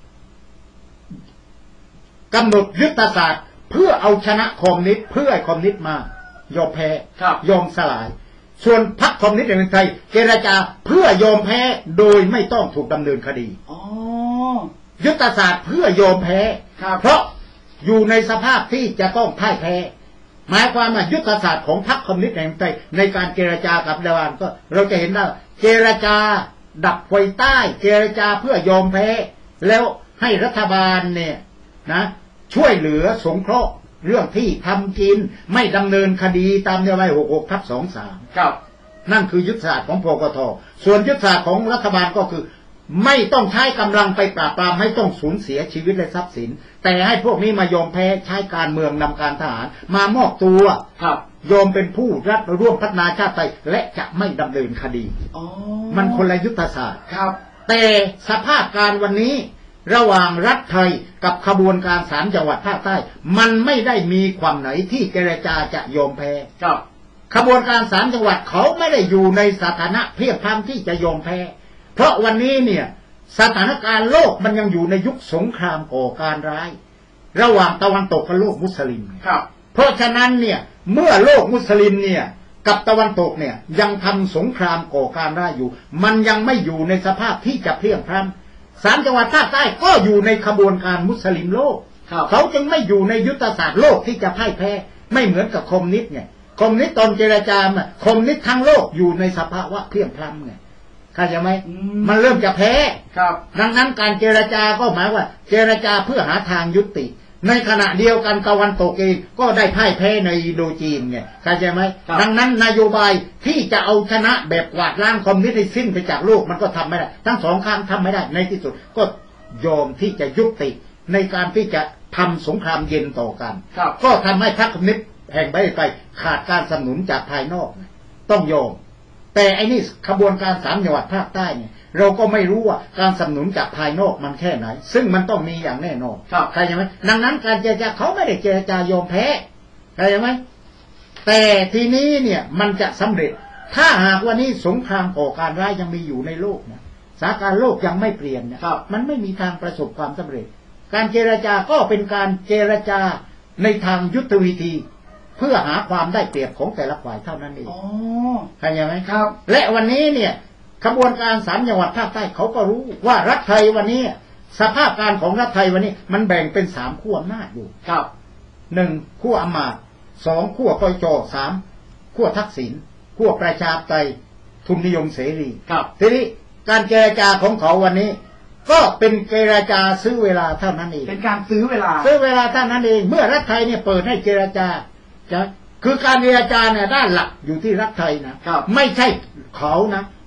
กำหนดยุทธศาสตร์เพื่อเอาชนะคอมมิวนิสต์เพื่อให้คอมมิวนิสต์มายอมแพ้ยอมสลายส่วนพรรคคอมมิวนิสต์แห่งประเทศไทยเจรจาเพื่อยอมแพ้โดยไม่ต้องถูกดำเนินคดียุทธศาสตร์เพื่อยอมแพ้เพราะอยู่ในสภาพที่จะต้องพ่ายแพ้หมายความว่ายุทธศาสตร์ของพรรคคอมมิวนิสต์แห่งประเทศไทยในการเจรจากับรัฐบาลก็เราจะเห็นได้เจรจาดับไฟใต้เจรจาเพื่อยอมแพ้แล้วให้รัฐบาลเนี่ยนะช่วยเหลือสงเคราะห์เรื่องที่ทำกินไม่ดำเนินคดีตามนโยบายหกหกทับสองสามครับนั่นคือยุทธศาสตร์ของพกท.ส่วนยุทธศาสตร์ของรัฐบาลก็คือไม่ต้องใช้กำลังไปปราบปรามให้ต้องสูญเสียชีวิตและทรัพย์สินแต่ให้พวกนี้มายอมแพ้ใช้การเมืองนำการทหารมามอบตัวครับยอมเป็นผู้รัฐร่วมพัฒนาชาติไทยและจะไม่ดำเนินคดีอ๋อมันคนละยุทธศาสตร์ครับแต่สภาพการวันนี้ระหว่างรัฐไทยกับขบวนการสามจังหวัดภาคใต้มันไม่ได้มีความไหนที่เจรจาจะยอมแพ้ครับขบวนการสามจังหวัดเขาไม่ได้อยู่ในสถานะเพียบพร้อมที่จะยอมแพ้เพราะวันนี้เนี่ยสถานการณ์โลกมันยังอยู่ในยุคสงครามก่อการร้ายระหว่างตะวันตกกับโลกมุสลิมครับเพราะฉะนั้นเนี่ยเมื่อโลกมุสลิมเนี่ยกับตะวันตกเนี่ยยังทำสงครามก่อการร้ายอยู่มันยังไม่อยู่ในสภาพที่จะเพียงพร้อมสามจังหวัดภาคใต้ก็อยู่ในขบวนการมุสลิมโลกเขาจึงไม่อยู่ในยุทธศาสตร์โลกที่จะพ่ายแพ้ไม่เหมือนกับคอมมิวนิสต์ไงคอมมิวนิสต์ตอนเจรจาอ่ะคอมมิวนิสต์ทั้งโลกอยู่ในสภาวะเพียงพร้ำไงเข้าใจไหมมันเริ่มจะแพ้ครับดังนั้นการเจรจาก็หมายว่าเจรจาเพื่อหาทางยุติในขณะเดียวกันตะวันตกเองก็ได้พ่ายแพ้ในอินโดจีนไงเข้าใจไหมดังนั้นนโยบายที่จะเอาชนะแบบกวาดล้างคอมมิวนิสต์ให้สิ้นไปจากโลกมันก็ทำไม่ได้ทั้งสองข้างทำไม่ได้ในที่สุดก็ยอมที่จะยุติในการที่จะทำสงครามเย็นต่อกันก็ทำให้พรรคคอมมิวนิสต์แห่งประเทศไทยขาดการสนับสนุนจากภายนอกต้องยอมแต่ไอ้นี่ขบวนการสามจังหวัดภาคใต้เนี่ยเราก็ไม่รู้ว่าการสนับสนุนจากภายนอกมันแค่ไหนซึ่งมันต้องมีอย่างแน่นอนใช่ไหมดังนั้นการเจรจาเขาไม่ได้เจรจายอมแพ้ใช่ไหมแต่ทีนี้เนี่ยมันจะสำเร็จถ้าหากว่านี้สงครามก่อการร้ายยังมีอยู่ในโลกนะสถานการณ์โลกยังไม่เปลี่ยนเนี่ยมันไม่มีทางประสบความสำเร็จการเจรจาก็เป็นการเจรจาในทางยุทธวิธีเพื่อหาความได้เปรียบของแต่ละฝ่ายเท่านั้นเองอ๋อเข้าใจไหมครับและวันนี้เนี่ยขบวนการสามจังหวัดภาคใต้เขาก็รู้ว่ารัฐไทยวันนี้สภาพการของรัฐไทยวันนี้มันแบ่งเป็นสามขั้วอำนาจอยู่ครับหนึ่งขั้วอำมาตย์สองขั้วคอยจอสามขั้วทักษิณขั้วประชาธิปไตยทุนนิยมเสรีครับทีนี้การเจรจาของเขาวันนี้ก็เป็นเจรจาซื้อเวลาเท่านั้นเองเป็นการซื้อเวลาซื้อเวลาเท่านั้นเองเมื่อรัฐไทยเนี่ยเปิดให้เจรจาจะคือการเจรจาเนี่ยด้านหลักอยู่ที่รัฐไทยนะไม่ใช่เขานะ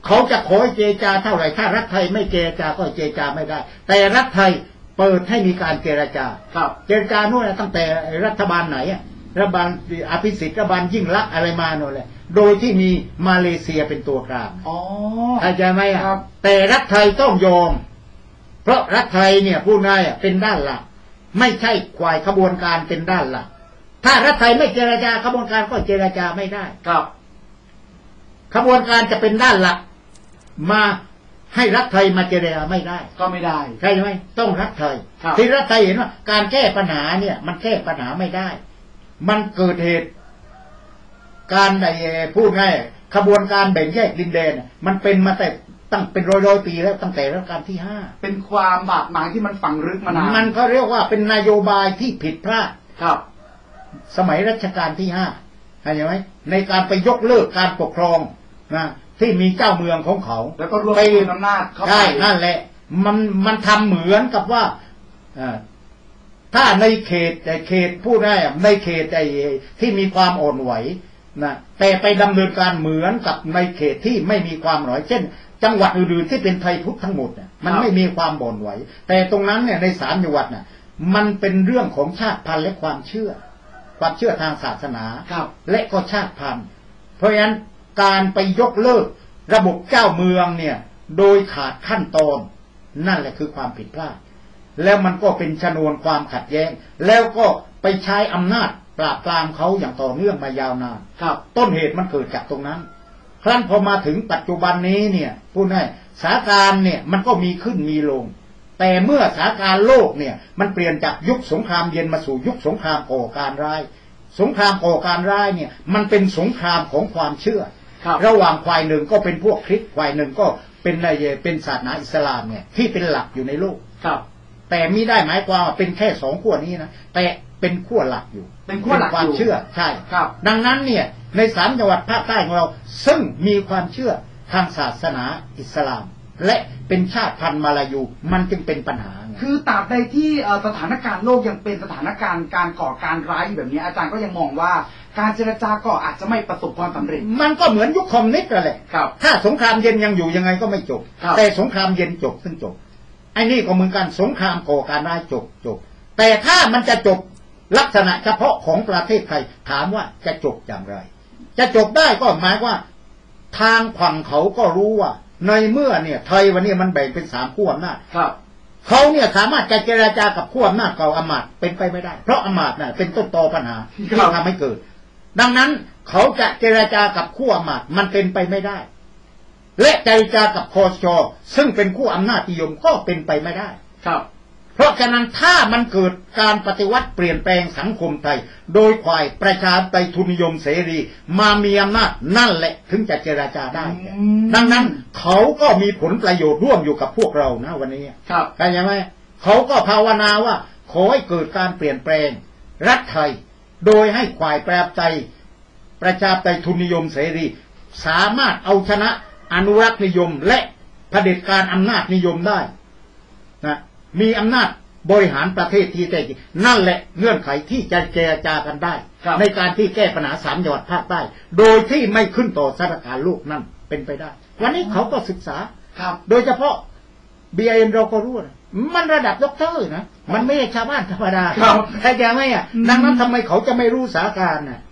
เขาจะขอเจรจาเท่าไหร่ถ้ารัฐไทยไม่เจรจาก็เจรจาไม่ได้แต่รัฐไทยเปิดให้มีการเจรจาครับเจรจาโน่นตั้งแต่รัฐบาลไหนอะรัฐบาลอภิสิทธิ์รัฐบาลยิ่งลักษณ์อะไรมาโน่นแหละโดยที่มีมาเลเซียเป็นตัวกลางอ๋อเข้าใจไหมอ่ะแต่รัฐไทยต้องยอมเพราะรัฐไทยเนี่ยพูดง่ายอ่ะเป็นด้านหลักไม่ใช่ควายขบวนการเป็นด้านหลักถ้ารัฐไทยไม่เจรจาขบวนการก็เจรจาไม่ได้ครับขบวนการจะเป็นด้านหลักมาให้รัฐไทยมาเจรจาไม่ได้ก็ไม่ได้ใช่ไหมต้องรัฐไทยที่รัฐไทยเห็นว่าการแก้ปัญหาเนี่ยมันแก้ปัญหาไม่ได้มันเกิดเหตุการในพูดง่ายขบวนการแบ่งแยกดินแดนมันเป็นมาแต่ตั้งเป็นร้อยร้อยปีแล้วตั้งแต่รัชกาลที่ห้าเป็นความบาดหมางที่มันฝังลึกมานานมันก็เรียกว่าเป็นนโยบายที่ผิดพลาดครับสมัยรัชกาลที่ห้าเห็นไหมในการไปยกเลิกการปกครองนะที่มีเจ้าเมืองของเขาแล้วก็รวมอำนาจเข้าไปใช่นั่นแหละมันมันทำเหมือนกับว่าถ้าในเขตแต่เขตพูดได้ในเขตไอ้ที่มีความอ่อนไหวนะแต่ไปดำเนินการเหมือนกับในเขตที่ไม่มีความอ่อนไหวเช่นจังหวัดอื่นๆที่เป็นไทยพุทธทั้งหมดเนี่ยมันไม่มีความอ่อนไหวแต่ตรงนั้นเนี่ยในสามจังหวัดน่ะมันเป็นเรื่องของชาติพันธุ์และความเชื่อความเชื่อทางศาสนาและก็ชาติพันธุ์เพราะฉะนั้นการไปยกเลิกระบบเจ้าเมืองเนี่ยโดยขาดขั้นตอนนั่นแหละคือความผิดพลาดแล้วมันก็เป็นชนวนความขัดแย้งแล้วก็ไปใช้อำนาจปราบปรามเขาอย่างต่อเนื่องมายาวนานครับต้นเหตุมันเกิดจากตรงนั้นครั้นพอมาถึงปัจจุบันนี้เนี่ยพูดง่ายสถานการณ์เนี่ยมันก็มีขึ้นมีลงแต่เมื่อสถานการณ์โลกเนี่ยมันเปลี่ยนจากยุคสงครามเย็นมาสู่ยุคสงครามก่อการร้ายสงครามก่อการร้ายเนี่ยมันเป็นสงครามของความเชื่อระหว่างฝ่ายหนึ่งก็เป็นพวกคริสต์ฝ่ายหนึ่งก็เป็นในเป็นศาสนาอิสลามเนี่ยที่เป็นหลักอยู่ในโลกครับแต่มิได้หมายความว่าเป็นแค่สองขั้วนี้นะแต่เป็นขั้วหลักอยู่เป็นขั้วหลักความเชื่อใช่ครับดังนั้นเนี่ยในสามจังหวัดภาคใต้ของเราซึ่งมีความเชื่อทางศาสนาอิสลามและเป็นชาติพันธุ์มาลายูมันจึงเป็นปัญหาคือตราบใดที่สถานการณ์โลกยังเป็นสถานการณ์การก่อการร้ายอยู่แบบนี้อาจารย์ก็ยังมองว่าการเจรจาก็อาจจะไม่ประสบความสำเร็จมันก็เหมือนยุคคอมมิวนิสต์แหละถ้าสงครามเย็นยังอยู่ยังไงก็ไม่จบแต่สงครามเย็นจบซึ่งจบไอ้นี่ก็เหมือนกันสงครามก่อการร้ายจบจบแต่ถ้ามันจะจบลักษณะเฉพาะของประเทศไทยถามว่าจะจบอย่างไรจะจบได้ก็หมายว่าทางฝั่งเขาก็รู้ว่าในเมื่อเนี่ยไทยวันนี้มันแบ่งเป็นสามขั้วอำนาจเขาเนี่ยสามารถจะเจรจากับขั้วอำนาจเก่าอำมาตย์เป็นไปไม่ได้เพราะอำมาตย์น่ะเป็นต้นตอปัญหาที่ทำให้เกิดดังนั้นเขาจะเจรจากับขั้วอำมาตย์มันเป็นไปไม่ได้และเจรจากับคอสช.ซึ่งเป็นขั้วอำนาจนิยมก็เป็นไปไม่ได้ครับเพราะฉะนั้นถ้ามันเกิดการปฏิวัติเปลี่ยนแปลงสังคมไทยโดยฝ่ายประชาธิปไตยทุนนิยมเสรีมามีอำนาจนั่นแหละถึงจะเจรจาได้ดังนั้นเขาก็มีผลประโยชน์ร่วมอยู่กับพวกเรานะวันนี้ครับเข้าใจไหมเขาก็ภาวนาว่าขอให้เกิดการเปลี่ยนแปลงรัฐไทยโดยให้ฝ่ายประชาธิปไตยประชาธิปไตยทุนนิยมเสรีสามารถเอาชนะอนุรักษ์นิยมและเผด็จการอำนาจนิยมได้นะมีอำนาจบริหารประเทศที่แท้จริงนั่นแหละเงื่อนไขที่จะเจรจากันได้ในการที่แก้ปัญหาสามจังหวัดภาคใต้โดยที่ไม่ขึ้นต่อสถานการณ์โลกนั่นเป็นไปได้วันนี้เขาก็ศึกษาโดยเฉพาะ บี ไอ เอ็น เราก็รู้นะมันระดับด็อกเตอร์นะมันไม่ใช่ชาวบ้านธรรมดาเข้าใจไหมอ่ะดังนั้นทำไมเขาจะไม่รู้สถานการณ์น่ะ